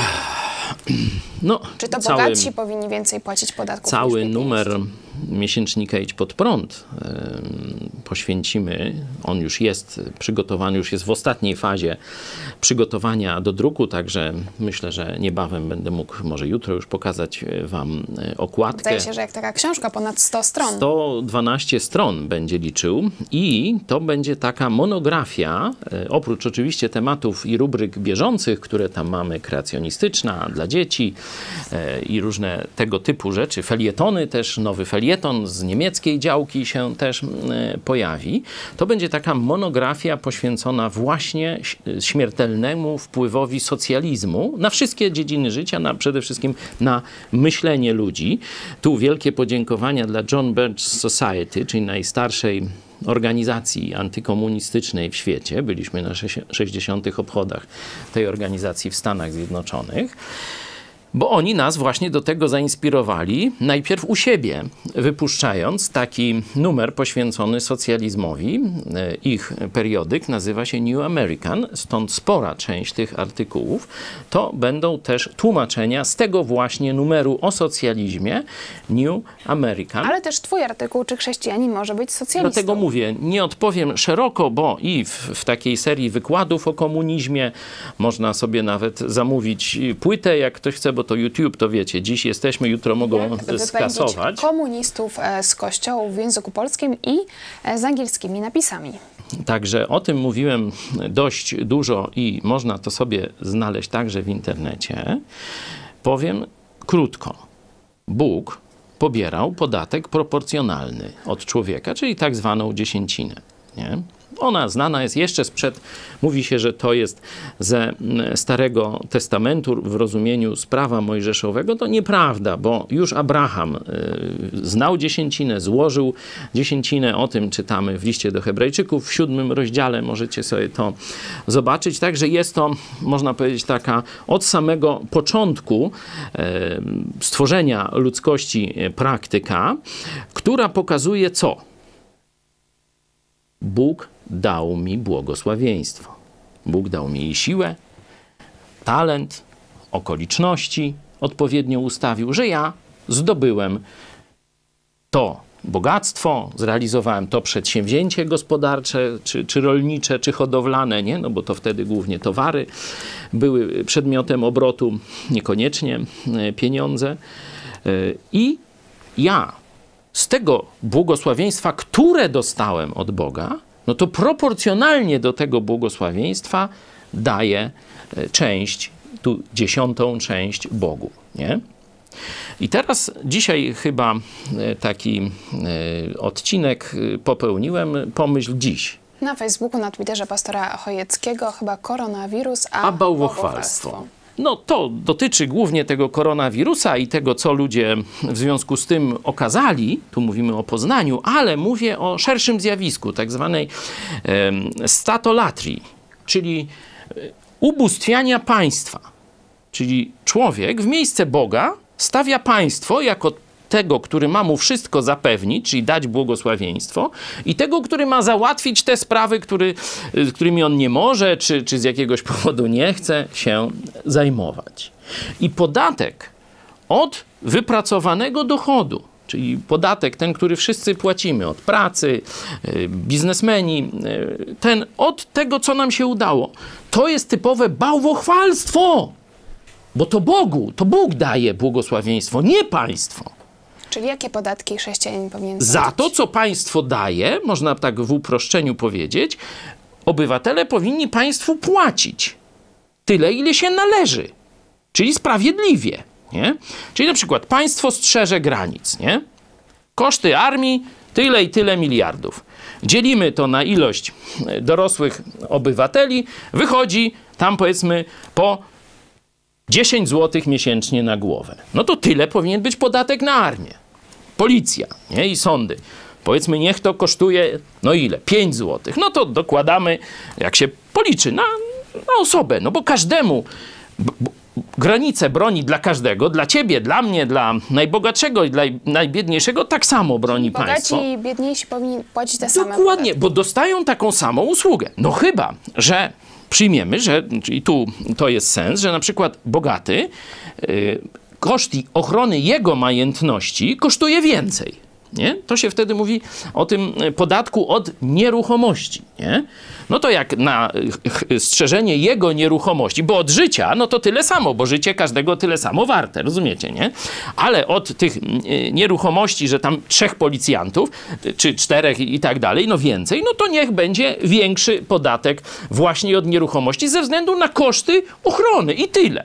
No, Czy to cały, bogatsi powinni więcej płacić podatków? Cały niż numer miesięcznika Idź Pod Prąd y, poświęcimy. On już jest przygotowany, już jest w ostatniej fazie przygotowania do druku, także myślę, że niebawem będę mógł, może jutro już pokazać wam okładkę. Zdaje się, że jak taka książka, ponad sto stron. sto dwanaście stron będzie liczył i to będzie taka monografia, y, oprócz oczywiście tematów i rubryk bieżących, które tam mamy, kreacjonistyczna dla dzieci y, i różne tego typu rzeczy, felietony też, nowy felieton z niemieckiej działki się też y, pojawi. To będzie taka monografia poświęcona właśnie śmiertelnemu wpływowi socjalizmu na wszystkie dziedziny życia, na, przede wszystkim na myślenie ludzi. Tu wielkie podziękowania dla John Birch Society, czyli najstarszej organizacji antykomunistycznej w świecie. Byliśmy na sześćdziesiątych obchodach tej organizacji w Stanach Zjednoczonych. Bo oni nas właśnie do tego zainspirowali, najpierw u siebie, wypuszczając taki numer poświęcony socjalizmowi. Ich periodyk nazywa się New American, stąd spora część tych artykułów to będą też tłumaczenia z tego właśnie numeru o socjalizmie New American. Ale też twój artykuł, czy chrześcijanin może być socjalistą? Dlatego mówię, nie odpowiem szeroko, bo i w, w takiej serii wykładów o komunizmie można sobie nawet zamówić płytę, jak ktoś chce, bo to YouTube, to wiecie, dziś jesteśmy, jutro mogą Jak skasować. Komunistów z kościołów w języku polskim i z angielskimi napisami. Także o tym mówiłem dość dużo i można to sobie znaleźć także w internecie. Powiem krótko. Bóg pobierał podatek proporcjonalny od człowieka, czyli tak zwaną dziesięcinę. Nie? Ona znana jest jeszcze sprzed, mówi się, że to jest ze Starego Testamentu w rozumieniu z prawa mojżeszowego. To nieprawda, bo już Abraham y, znał dziesięcinę, złożył dziesięcinę. O tym czytamy w liście do Hebrajczyków w siódmym rozdziale. Możecie sobie to zobaczyć. Także jest to, można powiedzieć, taka od samego początku y, stworzenia ludzkości praktyka, która pokazuje co? Bóg dał mi błogosławieństwo. Bóg dał mi siłę, talent, okoliczności, odpowiednio ustawił, że ja zdobyłem to bogactwo, zrealizowałem to przedsięwzięcie gospodarcze, czy, czy rolnicze, czy hodowlane, nie? No bo to wtedy głównie towary były przedmiotem obrotu, niekoniecznie pieniądze. I ja z tego błogosławieństwa, które dostałem od Boga, no to proporcjonalnie do tego błogosławieństwa daję część, tu dziesiątą część Bogu, nie? I teraz dzisiaj chyba taki odcinek popełniłem, pomyśl dziś. Na Facebooku, na Twitterze pastora Chojeckiego chyba koronawirus, a, a bałwochwalstwo. No to dotyczy głównie tego koronawirusa i tego, co ludzie w związku z tym okazali. Tu mówimy o Poznaniu, ale mówię o szerszym zjawisku, tak zwanej e, statolatrii, czyli ubóstwiania państwa. Czyli człowiek w miejsce Boga stawia państwo jako tego, który ma mu wszystko zapewnić, czyli dać błogosławieństwo, i tego, który ma załatwić te sprawy, który, którymi on nie może, czy, czy z jakiegoś powodu nie chce się zajmować. I podatek od wypracowanego dochodu, czyli podatek ten, który wszyscy płacimy od pracy, biznesmeni, ten od tego, co nam się udało, to jest typowe bałwochwalstwo, bo to Bogu, to Bóg daje błogosławieństwo, nie państwo. Czyli jakie podatki chrześcijanin powinien płacić? Za to, co państwo daje, można tak w uproszczeniu powiedzieć, obywatele powinni państwu płacić tyle, ile się należy, czyli sprawiedliwie, nie? Czyli na przykład państwo strzeże granic, nie? Koszty armii tyle i tyle miliardów. Dzielimy to na ilość dorosłych obywateli, wychodzi tam powiedzmy po dziesięć złotych miesięcznie na głowę. No to tyle powinien być podatek na armię. Policja, nie? I sądy. Powiedzmy, niech to kosztuje, no ile? pięć złotych. No to dokładamy, jak się policzy, na, na osobę. No bo każdemu b, b, granice broni dla każdego, dla ciebie, dla mnie, dla najbogatszego i dla najbiedniejszego tak samo broni Bogaci państwo. Bogaci i biedniejsi powinni płacić te same Dokładnie, podatki. bo dostają taką samą usługę. No chyba, że przyjmiemy, że, i tu to jest sens, że na przykład bogaty, yy, koszt ochrony jego majętności kosztuje więcej. Nie? To się wtedy mówi o tym podatku od nieruchomości. Nie? No to jak na strzeżenie jego nieruchomości, bo od życia, no to tyle samo, bo życie każdego tyle samo warte, rozumiecie, nie? Ale od tych nieruchomości, że tam trzech policjantów, czy czterech i tak dalej, no więcej, no to niech będzie większy podatek właśnie od nieruchomości ze względu na koszty ochrony i tyle.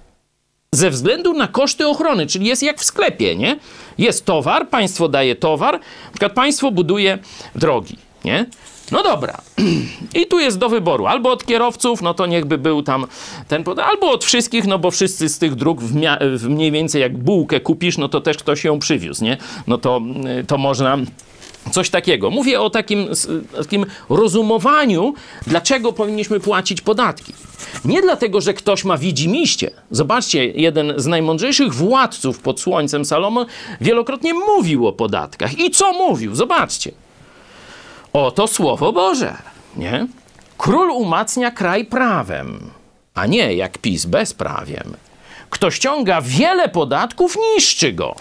Ze względu na koszty ochrony, czyli jest jak w sklepie, nie? Jest towar, państwo daje towar, na przykład państwo buduje drogi, nie? No dobra. I tu jest do wyboru. Albo od kierowców, no to niechby był tam ten podatek, albo od wszystkich, no bo wszyscy z tych dróg w, mia- w mniej więcej jak bułkę kupisz, no to też ktoś ją przywiózł, nie? No to, to można Coś takiego. Mówię o takim, takim rozumowaniu, dlaczego powinniśmy płacić podatki. Nie dlatego, że ktoś ma widzimisię. Zobaczcie, jeden z najmądrzejszych władców pod słońcem, Salomon, wielokrotnie mówił o podatkach. I co mówił? Zobaczcie. Oto Słowo Boże, nie? Król umacnia kraj prawem, a nie jak PiS bezprawiem. Kto ściąga wiele podatków, niszczy go.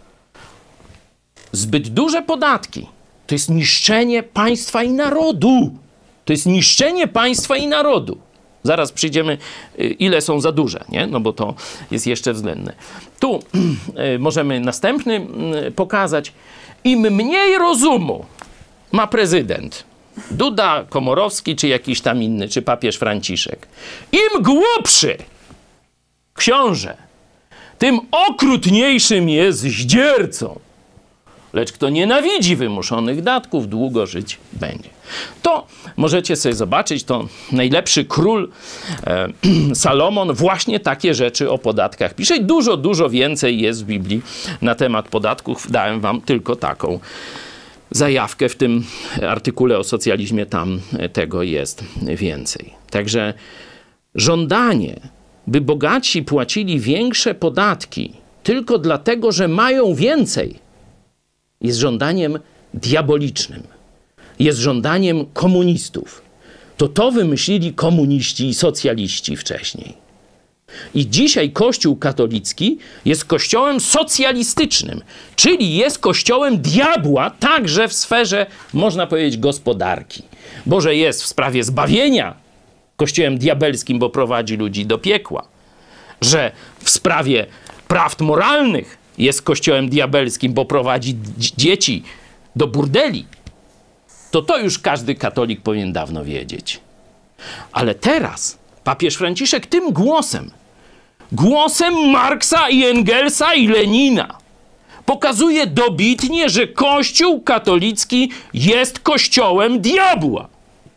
Zbyt duże podatki to jest niszczenie państwa i narodu. To jest niszczenie państwa i narodu. Zaraz przyjdziemy, ile są za duże, nie? No bo to jest jeszcze względne. Tu możemy następny pokazać. Im mniej rozumu ma prezydent, Duda, Komorowski, czy jakiś tam inny, czy papież Franciszek, im głupszy książę, tym okrutniejszym jest zdziercą. Lecz kto nienawidzi wymuszonych datków, długo żyć będzie. To możecie sobie zobaczyć, to najlepszy król e, Salomon właśnie takie rzeczy o podatkach pisze. I dużo, dużo więcej jest w Biblii na temat podatków. Dałem wam tylko taką zajawkę w tym artykule o socjalizmie, tam tego jest więcej. Także żądanie, by bogaci płacili większe podatki tylko dlatego, że mają więcej, jest żądaniem diabolicznym. Jest żądaniem komunistów. To to wymyślili komuniści i socjaliści wcześniej. I dzisiaj Kościół katolicki jest kościołem socjalistycznym, czyli jest kościołem diabła także w sferze, można powiedzieć, gospodarki. Bo że jest w sprawie zbawienia kościołem diabelskim, bo prowadzi ludzi do piekła. Że w sprawie prawd moralnych jest kościołem diabelskim, bo prowadzi dzieci do burdeli. To to już każdy katolik powinien dawno wiedzieć. Ale teraz papież Franciszek tym głosem, głosem Marksa i Engelsa i Lenina, pokazuje dobitnie, że Kościół katolicki jest kościołem diabła.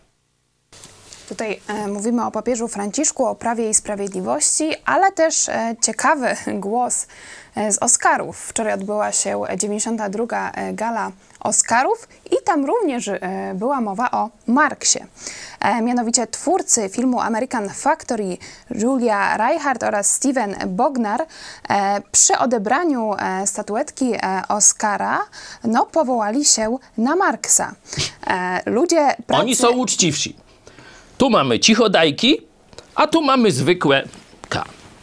Tutaj e, mówimy o papieżu Franciszku, o prawie i sprawiedliwości, ale też e, ciekawy głos e, z Oscarów. Wczoraj odbyła się dziewięćdziesiąta druga gala Oscarów i tam również e, była mowa o Marksie. E, mianowicie twórcy filmu American Factory Julia Reichardt oraz Steven Bognar e, przy odebraniu e, statuetki e, Oscara no, powołali się na Marksa. E, ludzie pracy... Oni są uczciwsi. Tu mamy cichodajki, a tu mamy zwykłe K.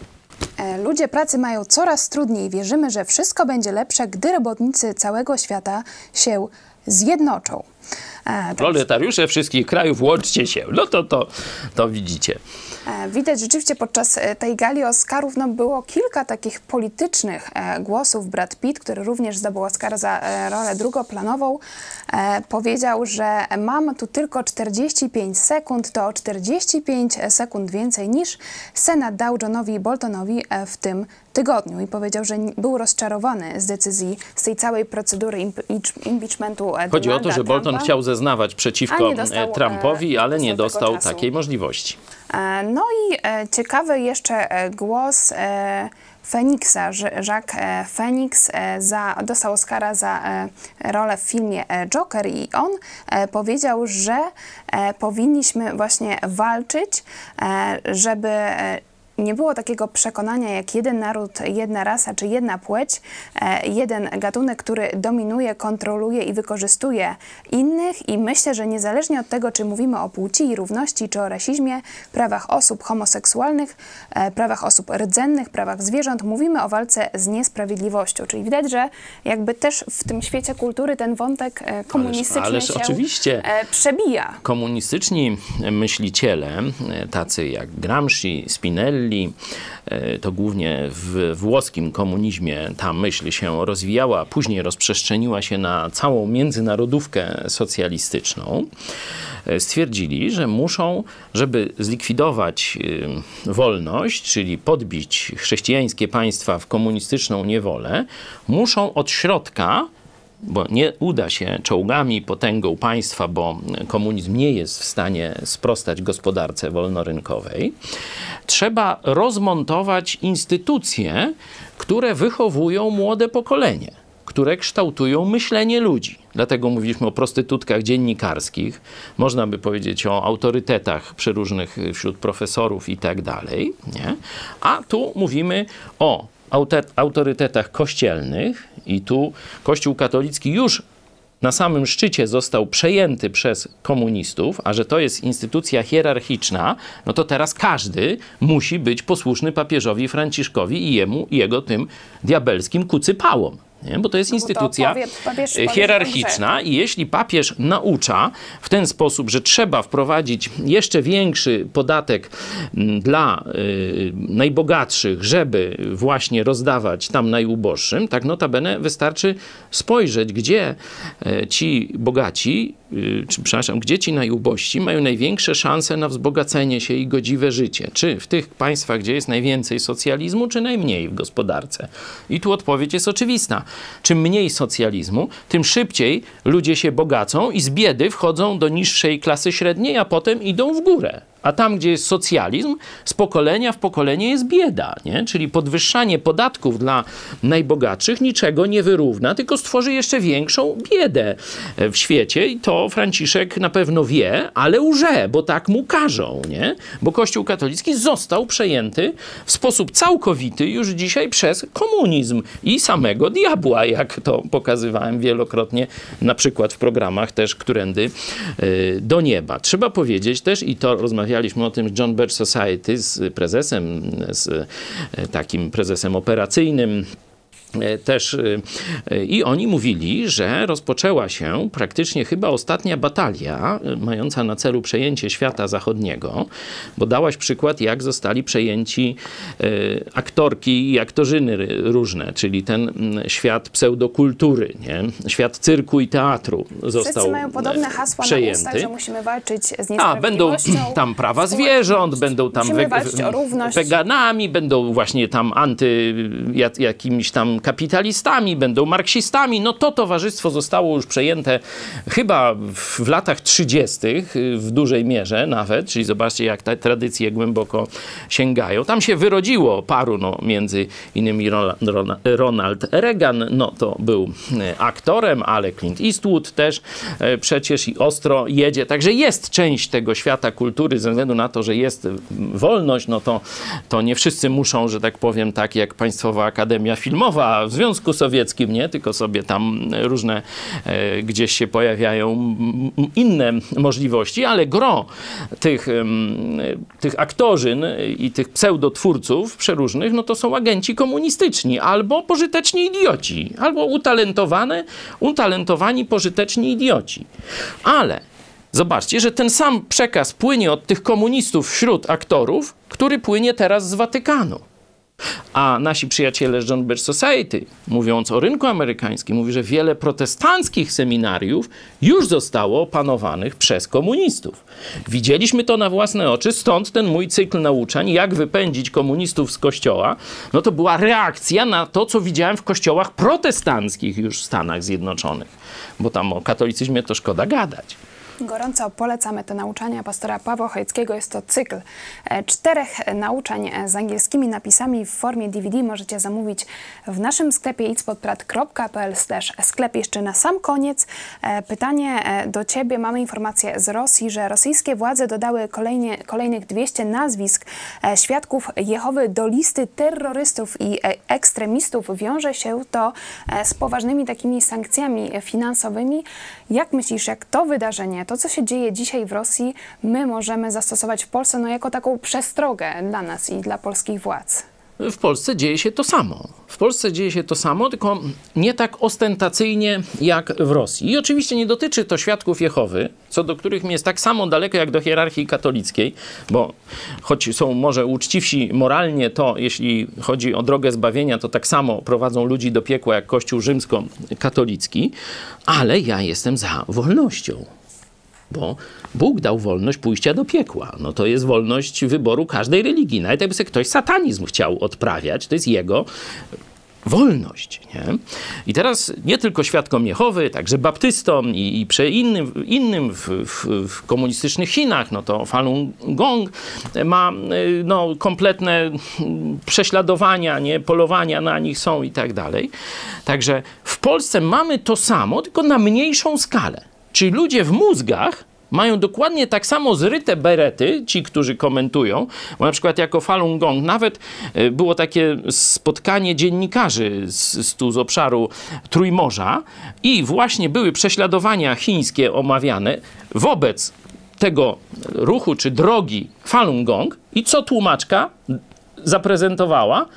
Ludzie pracy mają coraz trudniej. Wierzymy, że wszystko będzie lepsze, gdy robotnicy całego świata się zjednoczą. E, Proletariusze wszystkich krajów, łączcie się. No to, to, to widzicie. E, widać rzeczywiście podczas tej gali Oscarów no, było kilka takich politycznych e, głosów. Brad Pitt, który również zdobył Oscara za e, rolę drugoplanową, e, powiedział, że mam tu tylko czterdzieści pięć sekund, to o czterdzieści pięć sekund więcej niż Senat dał Johnowi Boltonowi e, w tym tygodniu. I powiedział, że był rozczarowany z decyzji, z tej całej procedury impeach impeachmentu Donalda Chodzi o to, że Bolton Trumpa. chciał zeznawać przeciwko dostał, Trumpowi, ale nie dostał czasu. takiej możliwości. No i e, ciekawy jeszcze e, głos e, Feniksa, Jacques e, Phoenix e, za, dostał Oscara za e, rolę w filmie e, Joker i on e, powiedział, że e, powinniśmy właśnie walczyć, e, żeby e, nie było takiego przekonania jak jeden naród, jedna rasa czy jedna płeć, e, jeden gatunek, który dominuje, kontroluje i wykorzystuje innych i myślę, że niezależnie od tego, czy mówimy o płci i równości, czy o rasizmie, prawach osób homoseksualnych, e, prawach osób rdzennych, prawach zwierząt, mówimy o walce z niesprawiedliwością. Czyli widać, że jakby też w tym świecie kultury ten wątek e, komunistyczny ależ, ależ się oczywiście e, przebija. Komunistyczni myśliciele, tacy jak Gramsci, Spinelli, to głównie w włoskim komunizmie ta myśl się rozwijała, później rozprzestrzeniła się na całą międzynarodówkę socjalistyczną, stwierdzili, że muszą, żeby zlikwidować wolność, czyli podbić chrześcijańskie państwa w komunistyczną niewolę, muszą od środka, bo nie uda się czołgami, potęgą państwa, bo komunizm nie jest w stanie sprostać gospodarce wolnorynkowej, trzeba rozmontować instytucje, które wychowują młode pokolenie, które kształtują myślenie ludzi. Dlatego mówiliśmy o prostytutkach dziennikarskich, można by powiedzieć o autorytetach przeróżnych wśród profesorów i tak dalej, nie? A tu mówimy o autorytetach kościelnych i tu Kościół katolicki już na samym szczycie został przejęty przez komunistów, a że to jest instytucja hierarchiczna, no to teraz każdy musi być posłuszny papieżowi Franciszkowi i jemu, i jego tym diabelskim kucypałom. Nie? Bo to jest instytucja no to powie, papież, papież hierarchiczna i jeśli papież naucza w ten sposób, że trzeba wprowadzić jeszcze większy podatek dla y, najbogatszych, żeby właśnie rozdawać tam najuboższym, tak notabene wystarczy spojrzeć, gdzie y, ci bogaci, y, czy przepraszam, gdzie ci najubożsi mają największe szanse na wzbogacenie się i godziwe życie. Czy w tych państwach, gdzie jest najwięcej socjalizmu, czy najmniej w gospodarce? I tu odpowiedź jest oczywista. Czym mniej socjalizmu, tym szybciej ludzie się bogacą i z biedy wchodzą do niższej klasy średniej, a potem idą w górę. A tam, gdzie jest socjalizm, z pokolenia w pokolenie jest bieda, nie? Czyli podwyższanie podatków dla najbogatszych niczego nie wyrówna, tylko stworzy jeszcze większą biedę w świecie i to Franciszek na pewno wie, ale łże, bo tak mu każą, nie? Bo Kościół katolicki został przejęty w sposób całkowity już dzisiaj przez komunizm i samego diabła, jak to pokazywałem wielokrotnie, na przykład w programach też Którędy y, do nieba. Trzeba powiedzieć też, i to rozmawialiśmy o tym z John Birch Society, z prezesem, z takim prezesem operacyjnym też i oni mówili, że rozpoczęła się praktycznie chyba ostatnia batalia mająca na celu przejęcie świata zachodniego, bo dałaś przykład, jak zostali przejęci aktorki i aktorzyny różne, czyli ten świat pseudokultury, nie? Świat cyrku i teatru został Wszyscy mają podobne hasła przejęty. na ustach, że musimy walczyć z A, niesprawiedliwością. będą tam prawa zwierząt, będą tam Musimy walczyć o równość. weganami, będą właśnie tam anty jak, jakimiś tam kapitalistami, będą marksistami. No to towarzystwo zostało już przejęte chyba w latach trzydziestych w dużej mierze nawet, czyli zobaczcie, jak te tradycje głęboko sięgają. Tam się wyrodziło paru, no między innymi Ronald Reagan, no to był aktorem, ale Clint Eastwood też przecież i ostro jedzie. Także jest część tego świata kultury ze względu na to, że jest wolność, no to, to nie wszyscy muszą, że tak powiem, tak jak Państwowa Akademia Filmowa w Związku Sowieckim, nie? Tylko sobie tam różne e, gdzieś się pojawiają m, inne możliwości, ale gro tych, m, tych aktorzyn i tych pseudotwórców przeróżnych, no to są agenci komunistyczni albo pożyteczni idioci, albo utalentowane, utalentowani pożyteczni idioci. Ale zobaczcie, że ten sam przekaz płynie od tych komunistów wśród aktorów, który płynie teraz z Watykanu. A nasi przyjaciele z John Birch Society, mówiąc o rynku amerykańskim, mówi, że wiele protestanckich seminariów już zostało opanowanych przez komunistów. Widzieliśmy to na własne oczy, stąd ten mój cykl nauczań, jak wypędzić komunistów z kościoła, no to była reakcja na to, co widziałem w kościołach protestanckich już w Stanach Zjednoczonych. Bo tam o katolicyzmie to szkoda gadać. Gorąco polecamy te nauczania pastora Pawła Chojeckiego. Jest to cykl czterech nauczań z angielskimi napisami w formie D V D. Możecie zamówić w naszym sklepie idźspodprat kropka p l slash sklep. Jeszcze na sam koniec pytanie do Ciebie. Mamy informację z Rosji, że rosyjskie władze dodały kolejnie, kolejnych dwieście nazwisk świadków Jehowy do listy terrorystów i ekstremistów. Wiąże się to z poważnymi takimi sankcjami finansowymi. Jak myślisz, jak to wydarzenie, to, co się dzieje dzisiaj w Rosji, my możemy zastosować w Polsce no, jako taką przestrogę dla nas i dla polskich władz? W Polsce dzieje się to samo. W Polsce dzieje się to samo, tylko nie tak ostentacyjnie jak w Rosji. I oczywiście nie dotyczy to świadków Jehowy, co do których mi jest tak samo daleko jak do hierarchii katolickiej, bo choć są może uczciwsi moralnie, to jeśli chodzi o drogę zbawienia, to tak samo prowadzą ludzi do piekła jak Kościół rzymskokatolicki, ale ja jestem za wolnością. Bo Bóg dał wolność pójścia do piekła. No to jest wolność wyboru każdej religii. Nawet jakby sobie ktoś satanizm chciał odprawiać, to jest jego wolność, nie? I teraz nie tylko Świadkom Jehowy, także baptystom i, i przy innym, innym w, w, w komunistycznych Chinach, no to Falun Gong ma no, kompletne prześladowania, nie? Polowania na nich są i tak dalej. Także w Polsce mamy to samo, tylko na mniejszą skalę. Czyli ludzie w mózgach mają dokładnie tak samo zryte berety, ci, którzy komentują, bo na przykład jako Falun Gong nawet było takie spotkanie dziennikarzy z, z tu z obszaru Trójmorza i właśnie były prześladowania chińskie omawiane wobec tego ruchu czy drogi Falun Gong i co tłumaczka zaprezentowała?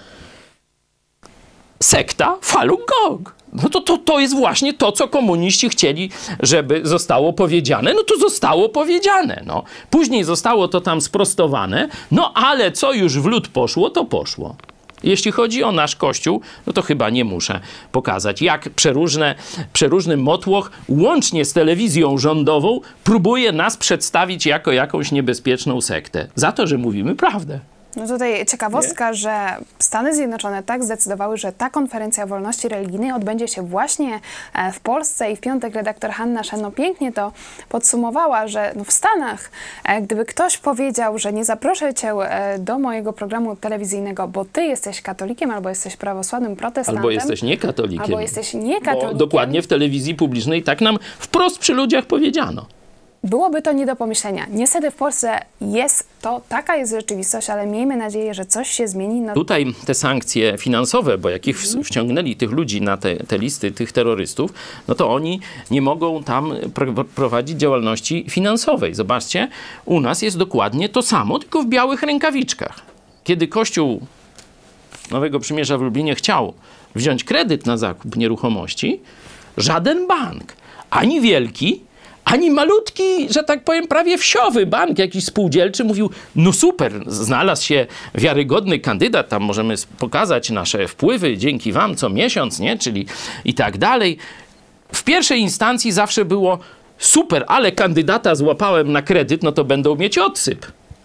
Sekta Falun Gong. No to, to, to jest właśnie to, co komuniści chcieli, żeby zostało powiedziane. No to zostało powiedziane. No. Później zostało to tam sprostowane, no ale co już w lód poszło, to poszło. Jeśli chodzi o nasz Kościół, no to chyba nie muszę pokazać, jak przeróżne, przeróżny motłoch, łącznie z telewizją rządową, próbuje nas przedstawić jako jakąś niebezpieczną sektę. Za to, że mówimy prawdę. No tutaj ciekawostka, nie? że Stany Zjednoczone tak zdecydowały, że ta konferencja wolności religijnej odbędzie się właśnie w Polsce i w piątek redaktor Hanna Szenno pięknie to podsumowała, że no w Stanach, gdyby ktoś powiedział, że nie zaproszę cię do mojego programu telewizyjnego, bo ty jesteś katolikiem, albo jesteś prawosławnym protestantem. Albo jesteś niekatolikiem. Albo jesteś niekatolikiem. Bo dokładnie w telewizji publicznej tak nam wprost przy ludziach powiedziano. Byłoby to nie do pomyślenia. Niestety w Polsce jest to, taka jest rzeczywistość, ale miejmy nadzieję, że coś się zmieni. No... Tutaj te sankcje finansowe, bo jak ich wciągnęli tych ludzi na te, te listy, tych terrorystów, no to oni nie mogą tam pr prowadzić działalności finansowej. Zobaczcie, u nas jest dokładnie to samo, tylko w białych rękawiczkach. Kiedy Kościół Nowego Przymierza w Lublinie chciał wziąć kredyt na zakup nieruchomości, żaden bank, ani wielki, ani malutki, że tak powiem, prawie wsiowy bank jakiś spółdzielczy mówił, no super, znalazł się wiarygodny kandydat, tam możemy pokazać nasze wpływy dzięki wam co miesiąc, nie? Czyli i tak dalej. W pierwszej instancji zawsze było super, ale kandydata złapałem na kredyt, no to będą mieć odsyp.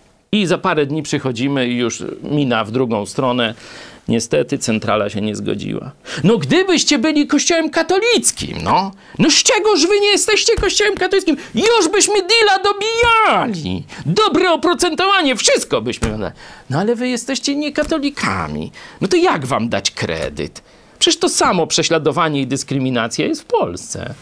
I za parę dni przychodzimy i już mina w drugą stronę. Niestety centrala się nie zgodziła. No gdybyście byli kościołem katolickim, no. No z czegoż wy nie jesteście kościołem katolickim? Już byśmy deala dobijali. Dobre oprocentowanie, wszystko byśmy... No ale wy jesteście nie katolikami. No to jak wam dać kredyt? Przecież to samo prześladowanie i dyskryminacja jest w Polsce.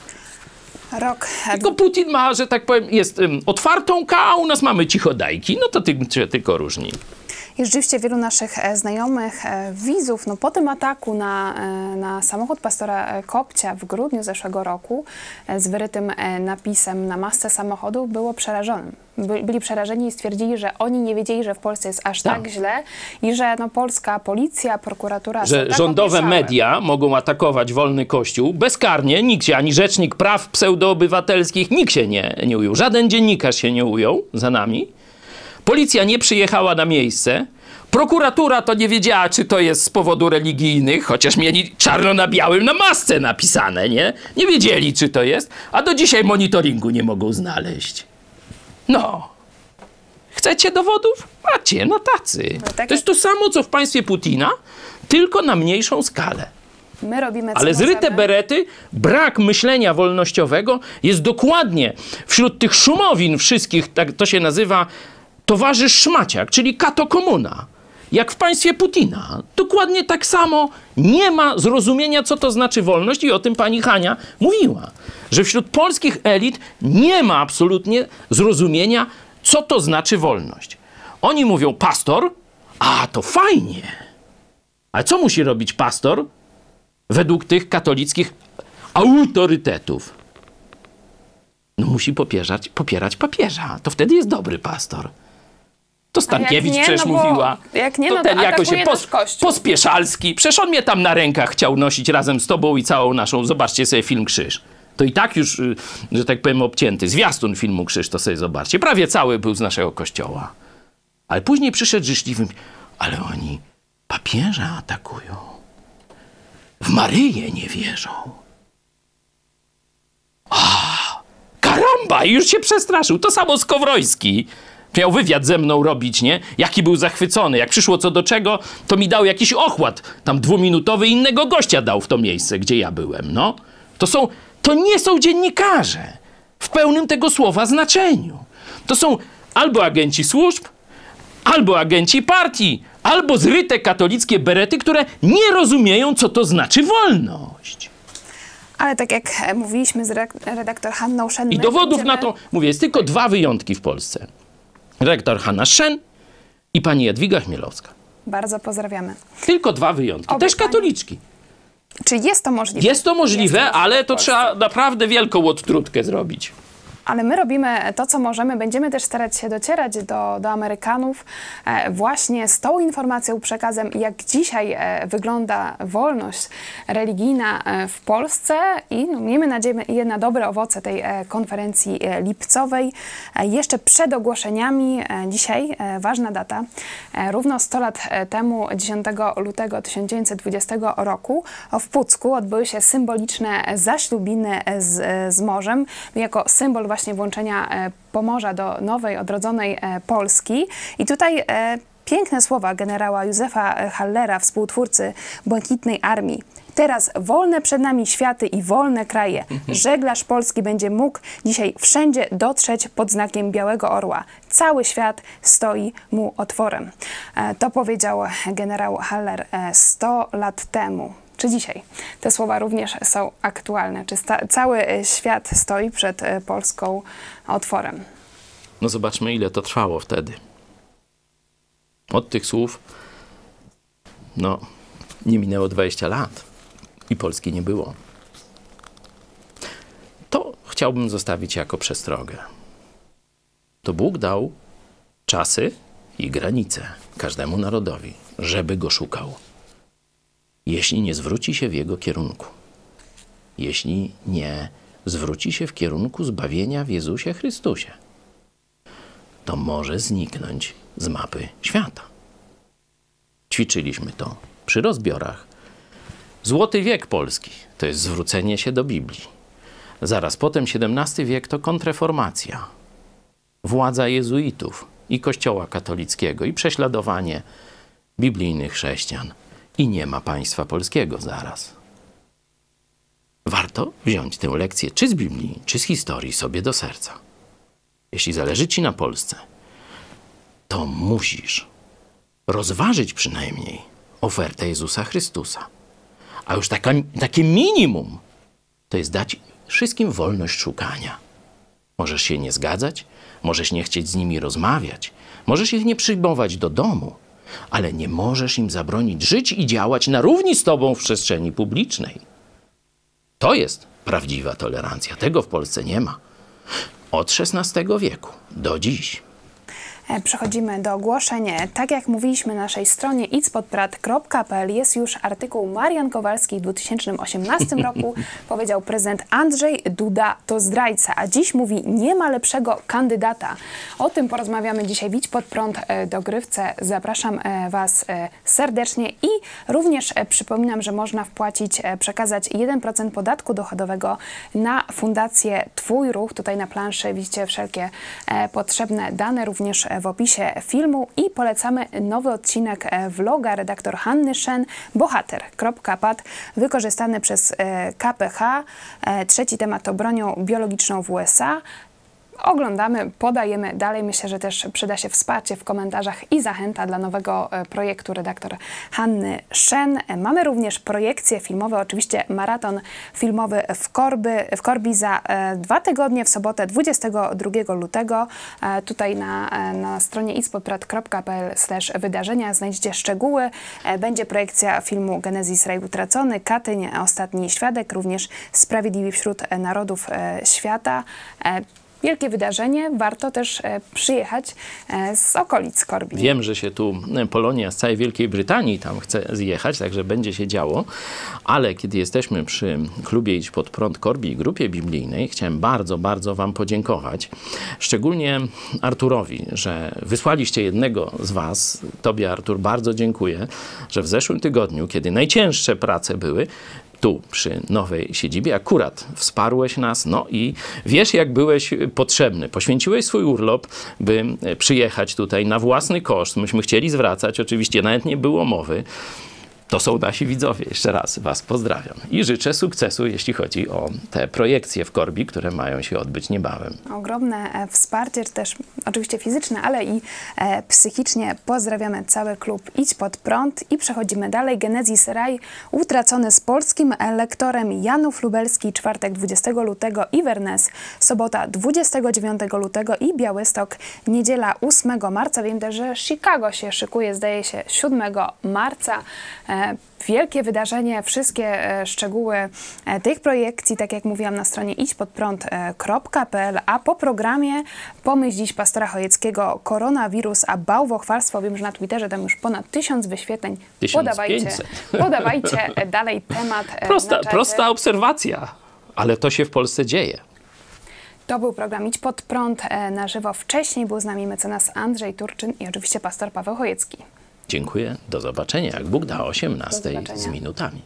Rok. Tylko Putin ma, że tak powiem, jest um, otwartą K, a u nas mamy cichodajki. No to ty, ty, tylko różni. I rzeczywiście wielu naszych e, znajomych e, widzów, no po tym ataku na, e, na samochód pastora Kopcia w grudniu zeszłego roku e, z wyrytym e, napisem na masce samochodu było przerażonym. By, byli przerażeni i stwierdzili, że oni nie wiedzieli, że w Polsce jest aż tak, tak źle i że no, polska policja, prokuratura... Że tak rządowe opieszały. Media mogą atakować wolny Kościół bezkarnie. Nikt się, ani Rzecznik Praw Pseudoobywatelskich, nikt się nie, nie ujął. Żaden dziennikarz się nie ujął za nami. Policja nie przyjechała na miejsce. Prokuratura to nie wiedziała, czy to jest z powodu religijnych, chociaż mieli czarno na białym na masce napisane, nie? Nie wiedzieli, czy to jest, a do dzisiaj monitoringu nie mogą znaleźć. No. Chcecie dowodów? Macie, no tacy. No tak to jest to samo, co w państwie Putina, tylko na mniejszą skalę. My robimy, co Ale zryte możemy. berety, brak myślenia wolnościowego jest dokładnie wśród tych szumowin wszystkich, tak to się nazywa towarzysz szmaciak, czyli katokomuna. Jak w państwie Putina. Dokładnie tak samo nie ma zrozumienia, co to znaczy wolność i o tym pani Hania mówiła. Że wśród polskich elit nie ma absolutnie zrozumienia, co to znaczy wolność. Oni mówią pastor, a to fajnie. Ale co musi robić pastor według tych katolickich autorytetów? No musi popierać, popierać papieża. To wtedy jest dobry pastor. To Stankiewicz nie, przecież no mówiła. Jak nie, to no ten to jako się pos, Pospieszalski. Przecież on mnie tam na rękach chciał nosić razem z tobą i całą naszą. Zobaczcie sobie film Krzyż. To i tak już, że tak powiem, obcięty. Zwiastun filmu Krzyż, to sobie zobaczcie. Prawie cały był z naszego kościoła. Ale później przyszedł życzliwym. Ale oni papieża atakują. W Maryję nie wierzą. A, karamba! I już się przestraszył. To samo Skowroński. Miał wywiad ze mną robić, nie? Jaki był zachwycony. Jak przyszło co do czego, to mi dał jakiś ochład tam dwuminutowy, innego gościa dał w to miejsce, gdzie ja byłem, no. To są, to nie są dziennikarze w pełnym tego słowa znaczeniu. To są albo agenci służb, albo agenci partii, albo zryte katolickie berety, które nie rozumieją, co to znaczy wolność. Ale tak jak mówiliśmy z redaktor Hanną Szen... I dowodów będziemy... na to, mówię, jest tylko dwa wyjątki w Polsce. Redaktor Hanna Szen i pani Jadwiga Chmielowska. Bardzo pozdrawiamy. Tylko dwa wyjątki. Obie Też katoliczki. Czy jest to możliwe? Jest to możliwe, jest to ale to trzeba naprawdę wielką odtrutkę zrobić. Ale my robimy to, co możemy. Będziemy też starać się docierać do, do Amerykanów e, właśnie z tą informacją, przekazem, jak dzisiaj e, wygląda wolność religijna e, w Polsce i no, miejmy nadzieję na dobre owoce tej e, konferencji e, lipcowej. E, jeszcze przed ogłoszeniami, e, dzisiaj e, ważna data, e, równo sto lat e, temu, dziesiątego lutego tysiąc dziewięćset dwudziestego roku w Pucku odbyły się symboliczne zaślubiny z, z morzem, jako symbol właśnie włączenia Pomorza do nowej, odrodzonej Polski. I tutaj piękne słowa generała Józefa Hallera, współtwórcy Błękitnej Armii. Teraz wolne przed nami światy i wolne kraje. Żeglarz polski będzie mógł dzisiaj wszędzie dotrzeć pod znakiem Białego Orła. Cały świat stoi mu otworem. To powiedział generał Haller sto lat temu. Czy dzisiaj te słowa również są aktualne? Czy cały świat stoi przed Polską otworem? No zobaczmy, ile to trwało wtedy. Od tych słów, no, nie minęło dwadzieścia lat i Polski nie było. To chciałbym zostawić jako przestrogę. To Bóg dał czasy i granice każdemu narodowi, żeby go szukał. Jeśli nie zwróci się w jego kierunku, jeśli nie zwróci się w kierunku zbawienia w Jezusie Chrystusie, to może zniknąć z mapy świata. Ćwiczyliśmy to przy rozbiorach. Złoty wiek Polski to jest zwrócenie się do Biblii. Zaraz potem siedemnasty wiek to kontrreformacja, władza jezuitów i Kościoła katolickiego i prześladowanie biblijnych chrześcijan. I nie ma państwa polskiego zaraz. Warto wziąć tę lekcję czy z Biblii, czy z historii sobie do serca. Jeśli zależy ci na Polsce, to musisz rozważyć przynajmniej ofertę Jezusa Chrystusa. A już taka, takie minimum to jest dać wszystkim wolność szukania. Możesz się nie zgadzać, możesz nie chcieć z nimi rozmawiać, możesz ich nie przyjmować do domu, ale nie możesz im zabronić żyć i działać na równi z tobą w przestrzeni publicznej. To jest prawdziwa tolerancja. Tego w Polsce nie ma. Od szesnastego wieku do dziś. Przechodzimy do ogłoszeń. Tak jak mówiliśmy na naszej stronie idź pod prad kropka p l jest już artykuł Marian Kowalski w dwa tysiące osiemnastym roku. Powiedział prezydent Andrzej Duda to zdrajca, a dziś mówi nie ma lepszego kandydata. O tym porozmawiamy dzisiaj w Idź pod prąd dogrywce. Zapraszam Was serdecznie i również przypominam, że można wpłacić, przekazać jeden procent podatku dochodowego na Fundację Twój Ruch. Tutaj na planszy widzicie wszelkie potrzebne dane, również w opisie filmu i polecamy nowy odcinek vloga redaktor Hanny Szen, bohater kropka p a t, wykorzystany przez K P H. Trzeci temat to bronią biologiczną w U S A. Oglądamy, podajemy dalej. Myślę, że też przyda się wsparcie w komentarzach i zachęta dla nowego projektu redaktor Hanny Szen. Mamy również projekcje filmowe, oczywiście maraton filmowy w, Korby, w Korbi za e, dwa tygodnie, w sobotę dwudziestego drugiego lutego. E, tutaj na, e, na stronie idź pod prad kropka p l slash wydarzenia znajdziecie szczegóły. E, będzie projekcja filmu Genezis Raj Utracony, Katyń, Ostatni Świadek, również Sprawiedliwi wśród Narodów e, Świata. E, Wielkie wydarzenie, warto też e, przyjechać e, z okolic Korbi. Wiem, że się tu Polonia z całej Wielkiej Brytanii tam chce zjechać, także będzie się działo, ale kiedy jesteśmy przy klubie Idź pod prąd Korbi i grupie biblijnej, chciałem bardzo, bardzo wam podziękować. Szczególnie Arturowi, że wysłaliście jednego z was. Tobie, Artur, bardzo dziękuję, że w zeszłym tygodniu, kiedy najcięższe prace były, tu przy nowej siedzibie. Akurat wsparłeś nas, no i wiesz, jak byłeś potrzebny. Poświęciłeś swój urlop, by przyjechać tutaj na własny koszt. Myśmy chcieli zwracać, oczywiście nawet nie było mowy. To są nasi widzowie. Jeszcze raz was pozdrawiam i życzę sukcesu, jeśli chodzi o te projekcje w Korbi, które mają się odbyć niebawem. Ogromne wsparcie, czy też oczywiście fizyczne, ale i e, psychicznie. Pozdrawiamy cały klub Idź Pod Prąd i przechodzimy dalej. Genezis Raj utracony z polskim lektorem, Janów Lubelski, czwartek dwudziestego lutego, Inverness, sobota dwudziestego dziewiątego lutego i Białystok, niedziela ósmego marca. Wiem też, że Chicago się szykuje, zdaje się, siódmego marca. E, Wielkie wydarzenie, wszystkie e, szczegóły e, tych projekcji, tak jak mówiłam, na stronie idź pod prąd kropka p l, a po programie pomyśl dziś pastora Chojeckiego, koronawirus, a bałwochwalstwo. Wiem, że na Twitterze tam już ponad tysiąc wyświetleń. Podawajcie, podawajcie dalej temat. E, prosta, na prosta obserwacja, ale to się w Polsce dzieje. To był program Idź Pod Prąd e, na żywo. Wcześniej był z nami mecenas Andrzej Turczyn i oczywiście pastor Paweł Chojecki. Dziękuję. Do zobaczenia, jak Bóg da, o osiemnastej z minutami.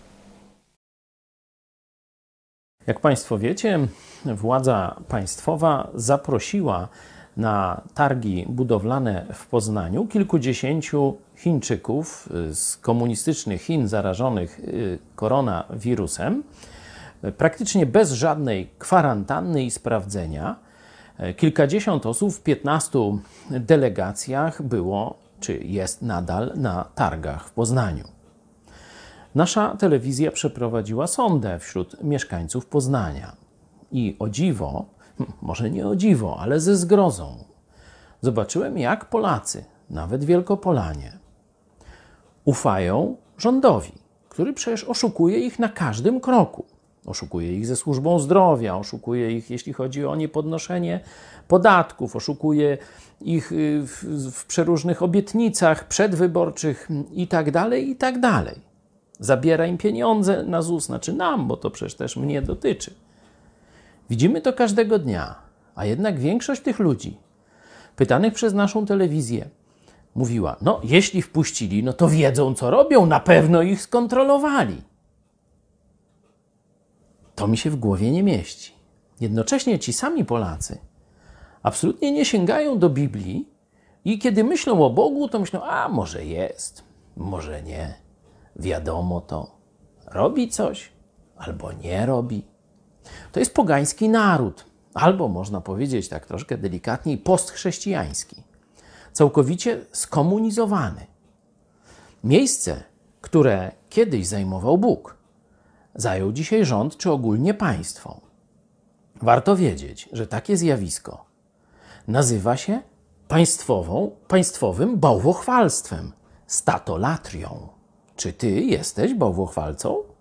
Jak Państwo wiecie, władza państwowa zaprosiła na targi budowlane w Poznaniu kilkudziesięciu Chińczyków z komunistycznych Chin zarażonych koronawirusem, praktycznie bez żadnej kwarantanny i sprawdzenia. Kilkadziesiąt osób w piętnastu delegacjach było czy jest nadal na targach w Poznaniu. Nasza telewizja przeprowadziła sondę wśród mieszkańców Poznania i o dziwo, może nie o dziwo, ale ze zgrozą, zobaczyłem, jak Polacy, nawet Wielkopolanie, ufają rządowi, który przecież oszukuje ich na każdym kroku. Oszukuje ich ze służbą zdrowia, oszukuje ich, jeśli chodzi o niepodnoszenie podatków, oszukuje ich w, w przeróżnych obietnicach przedwyborczych i tak dalej, i tak dalej. Zabiera im pieniądze na Z U S, znaczy nam, bo to przecież też mnie dotyczy. Widzimy to każdego dnia, a jednak większość tych ludzi, pytanych przez naszą telewizję, mówiła, no jeśli wpuścili, no to wiedzą, co robią, na pewno ich skontrolowali. To mi się w głowie nie mieści. Jednocześnie ci sami Polacy absolutnie nie sięgają do Biblii i kiedy myślą o Bogu, to myślą, a może jest, może nie, wiadomo to, robi coś albo nie robi. To jest pogański naród, albo można powiedzieć tak troszkę delikatniej, postchrześcijański, całkowicie skomunizowany. Miejsce, które kiedyś zajmował Bóg, zajął dzisiaj rząd, czy ogólnie państwo. Warto wiedzieć, że takie zjawisko nazywa się państwową, państwowym bałwochwalstwem, statolatrią. Czy ty jesteś bałwochwalcą?